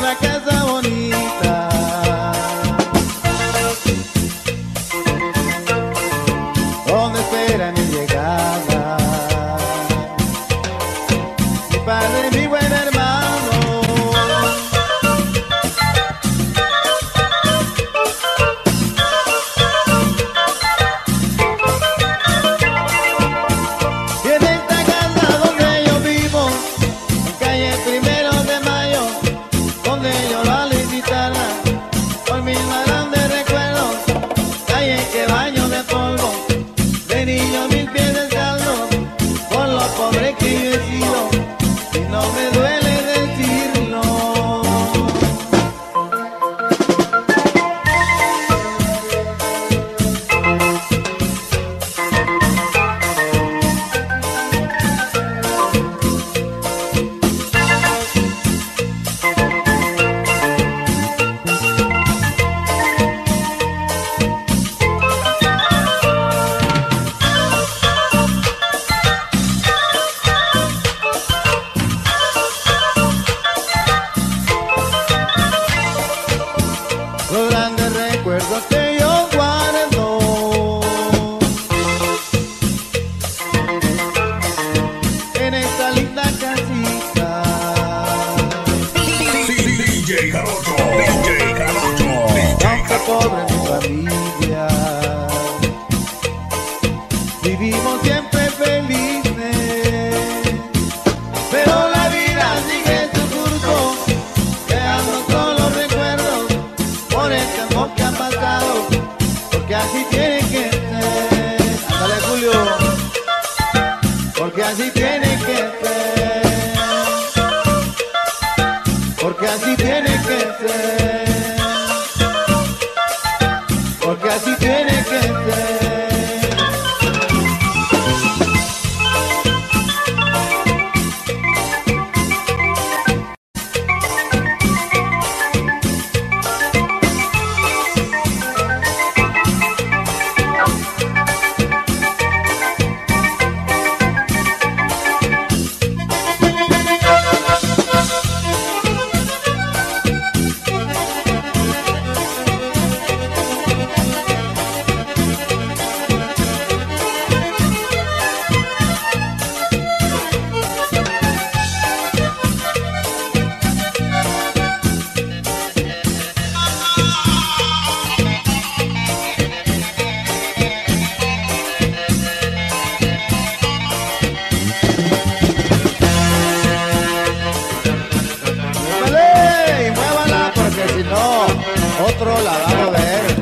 porque así tiene que ser, porque así tiene que ser, porque así tiene que ser. Otro la va a mover.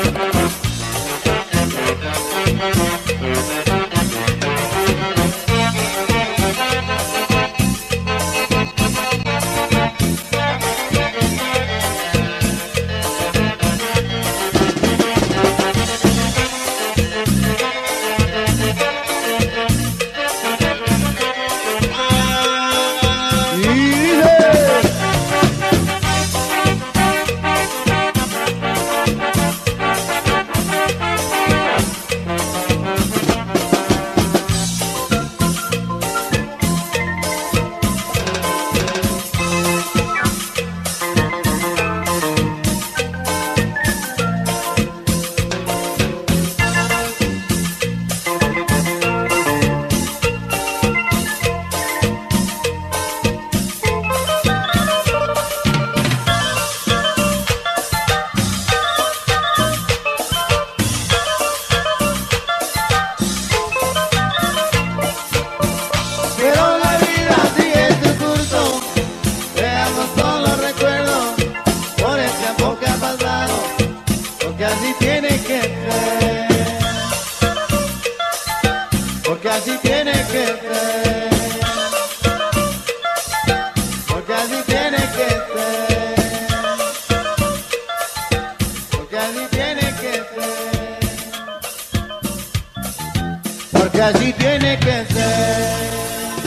Porque así tiene que ser.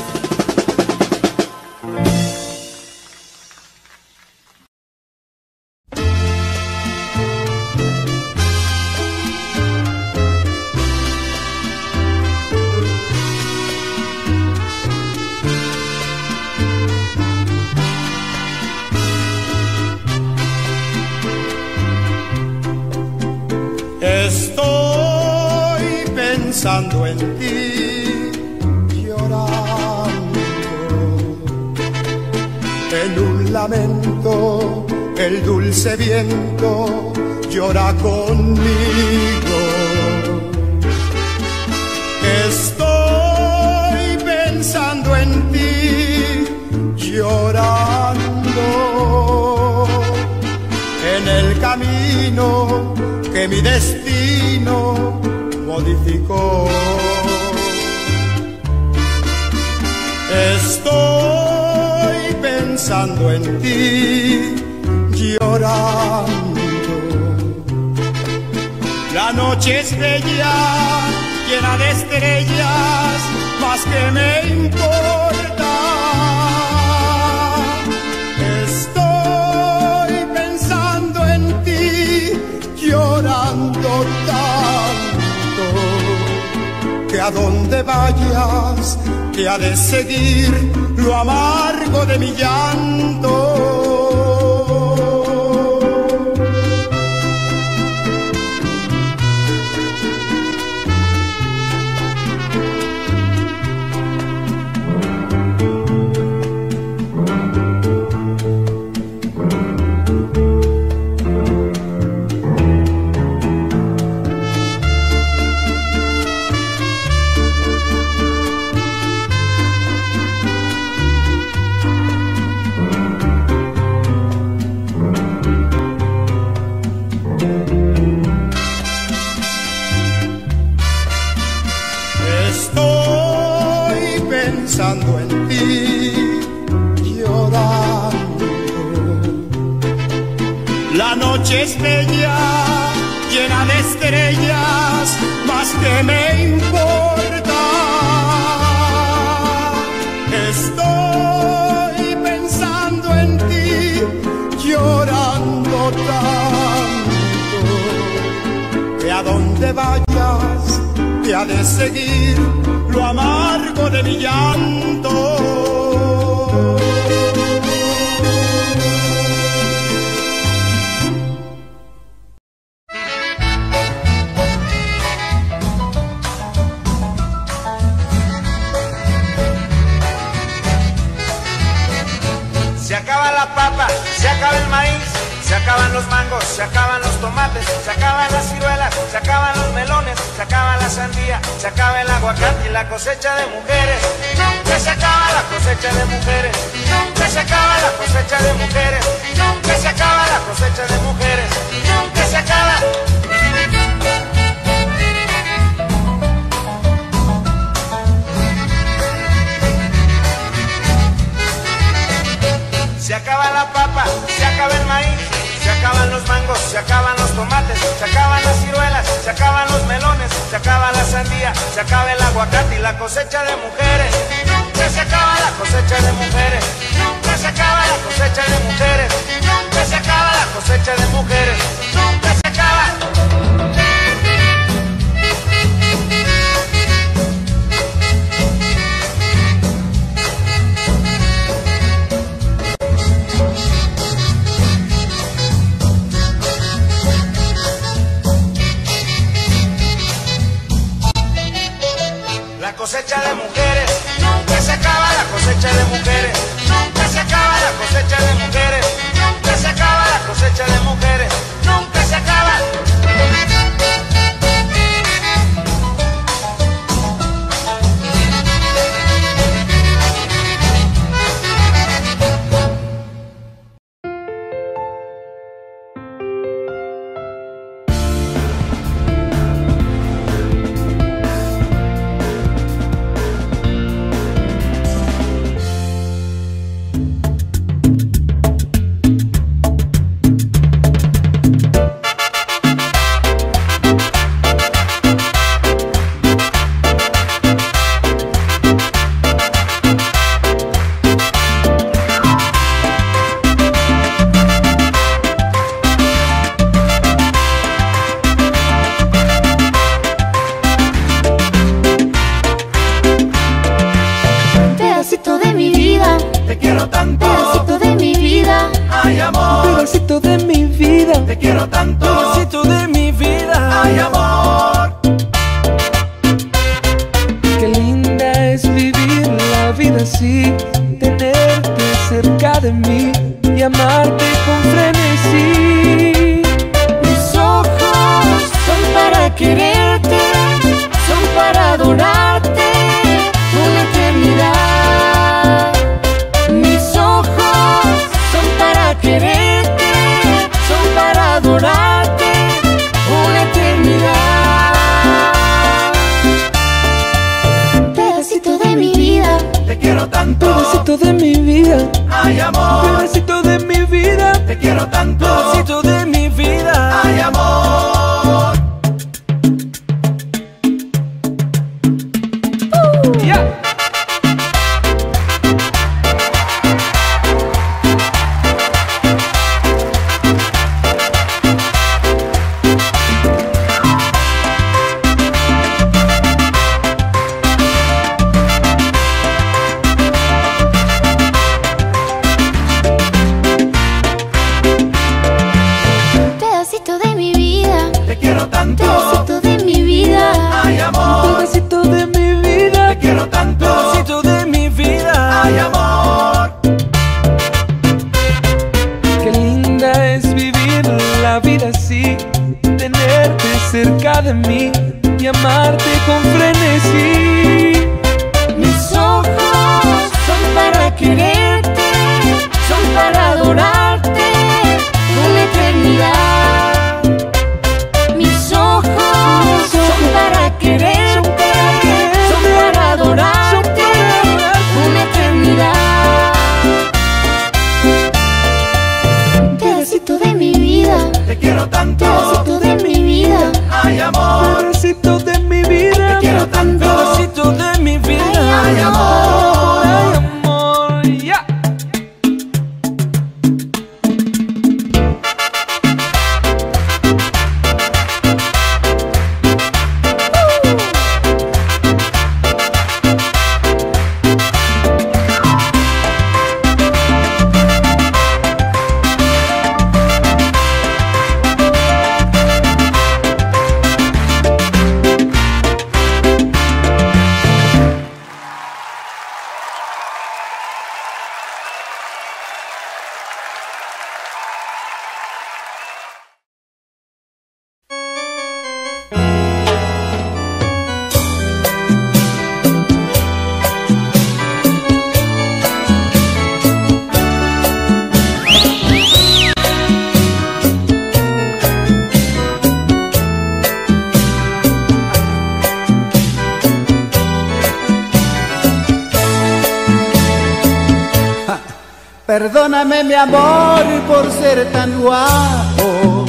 Estoy pensando en ti, llorando, en un lamento, el dulce viento llora conmigo. Estoy pensando en ti, llorando, en el camino que mi destino modificó. Estoy pensando en ti, llorando. La noche es bella, llena de estrellas, más que me importa. Estoy pensando en ti, llorando tanto, que a donde vayas te ha de seguir lo amargo de mi llanto. pensando en ti, llorando. La noche es bella, llena de estrellas, más que me importa. Estoy pensando en ti, llorando tanto, que a donde vayas te ha de seguir lo amargo de mi llanto. Se acaba la papa, se acaba el maíz, se acaban los mangos, se acaban los tomates, se acaban las ciruelas, se acaban los melones, se acaba la sandía, se acaba el aguacate y la cosecha de mujeres. Nunca se acaba la cosecha de mujeres, nunca se acaba la cosecha de mujeres, nunca se acaba la cosecha de mujeres, nunca se acaba. Se acaba la papa, se acaba el maíz, se acaban los mangos, se acaban los tomates, se acaban las ciruelas, se acaban los melones, se acaba la sandía, se acaba el aguacate y la cosecha de mujeres. Nunca se acaba la cosecha de mujeres, nunca se acaba la cosecha de mujeres, nunca se acaba la cosecha de mujeres, nunca se acaba. La cosecha de mujeres, nunca se acaba la cosecha de mujeres, nunca se acaba la cosecha de mujeres, nunca se acaba la cosecha de mujeres, nunca se acaba. Pedacito de mi vida, te quiero tanto. Pedacito de mi vida, ay amor. Qué linda es vivir la vida así, tenerte cerca de mí y amarte con frenesí. Mis ojos son para quererte, son para adorarte una eternidad. Mis ojos son para quererte, son para adorarte una eternidad. Pedacito de mi vida, te quiero tanto. Pedacito de mi vida, ay amor. Pedacito de mi vida, te quiero tanto. Pedacito de mi vida, ay amor. Uh. Yeah. Ay, amor, ay, amor, ya. Perdóname mi amor por ser tan guapo,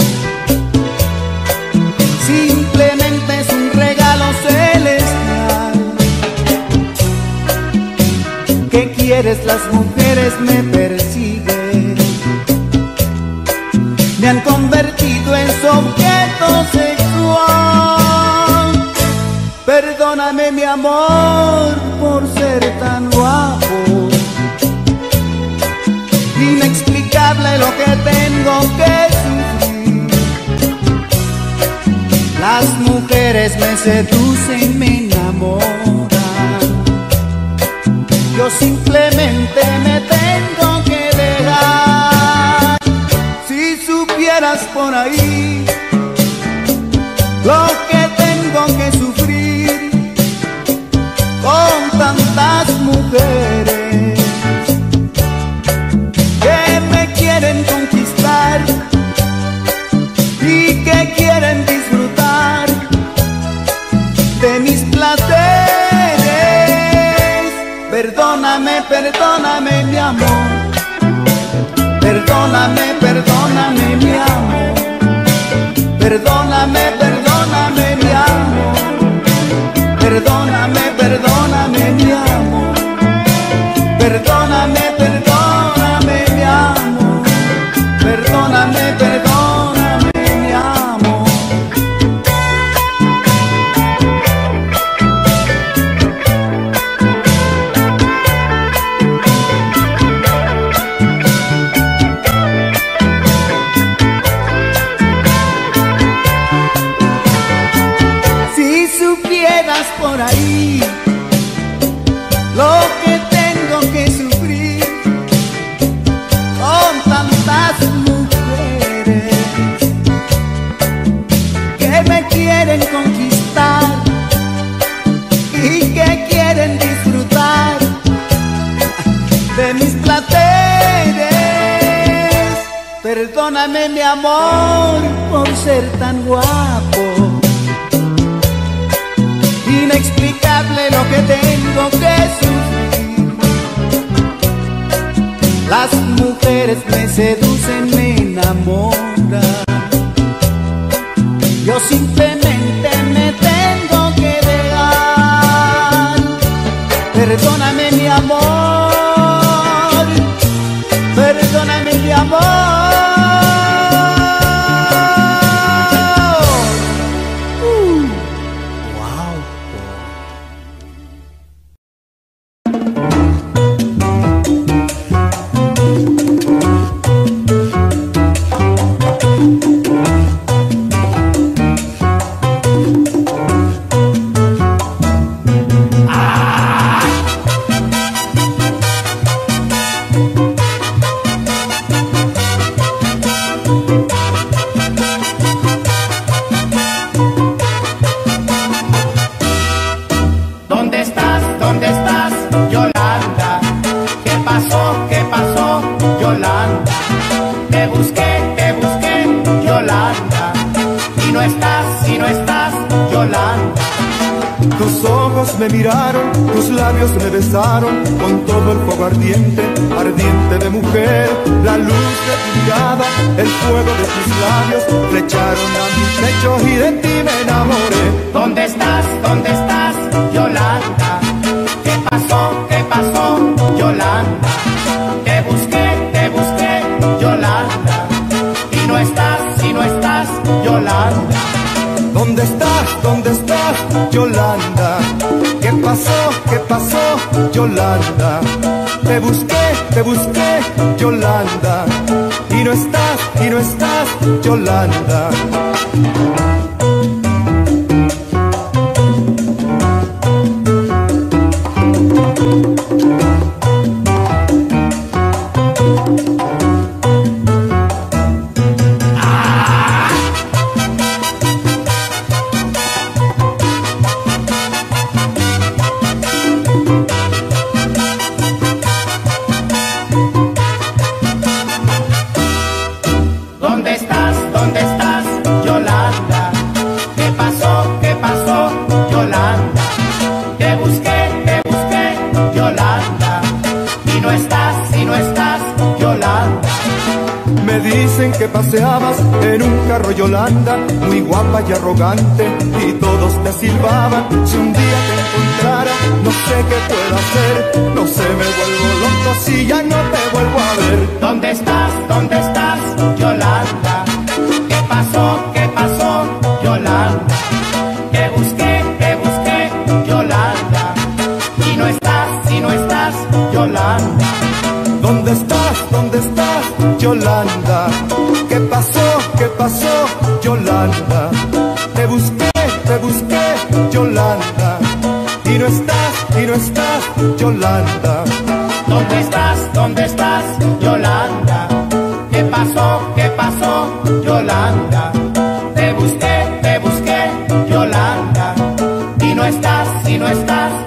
simplemente es un regalo celestial. ¿Qué quieres? Las mujeres me persiguen, me han convertido en su objeto sexual. Perdóname mi amor por ser tan guapo, inexplicable lo que tengo que sufrir. Las mujeres me seducen, me enamoran, yo simplemente me tengo que dejar. Si supieras por ahí lo que tengo que sufrir con tantas mujeres quieren conquistar y que quieren disfrutar de mis placeres. Perdóname, perdóname mi amor, perdóname, perdóname mi amor, perdóname, perdóname mi amor, perdóname, perdóname mi amor, perdóname, perdóname mi amor, perdóname, perdóname mi amor. Si supieras por ahí lo que tengo que sufrir con tantas mujeres que me quieren conquistar y que quieren disfrutar de mis placeres. Perdóname mi amor por ser tan guapo, inexplicable lo que tengo que sufrir. Las mujeres me seducen, me enamoran, yo simplemente me tengo que dejar. Perdóname mi amor, perdóname mi amor. Me miraron, tus labios me besaron con todo el fuego ardiente, ardiente de mujer. La luz de tu mirada, el fuego de tus labios flecharon a mis pechos y de ti me enamoré. ¿Dónde estás? ¿Dónde estás, Yolanda? ¿Qué pasó? ¿Dónde estás? ¿Dónde estás, Yolanda? ¿Qué pasó? ¿Qué pasó, Yolanda? Te busqué, te busqué, Yolanda, y no estás, y no estás, Yolanda. ¿Dónde estás? ¿Dónde estás, Yolanda? ¿Qué pasó? ¿Qué pasó, Yolanda? Te busqué, te busqué, Yolanda, y no estás, y no estás, Yolanda. Me dicen que paseabas en un carro, Yolanda, muy guapa y arrogante, y todos te silbaban. Si un día te encontrara, no sé qué puedo hacer, no sé, me vuelvo loco si ya no te vuelvo a ver. ¿Dónde estás? ¿Dónde estás, Yolanda? ¿Qué pasó? ¿Qué pasó, Yolanda? Te busqué, te busqué, Yolanda, y no estás, y no estás, Yolanda. ¿Dónde estás? ¿Dónde estás, Yolanda? ¿Qué pasó? ¿Qué pasó, Yolanda? Te busqué, te busqué, Yolanda, y no estás, y no estás, Yolanda. ¿Dónde estás? ¿Dónde estás, Yolanda? ¿Qué pasó? ¿Qué pasó, Yolanda? Te busqué, te busqué, Yolanda, y no estás, y no estás,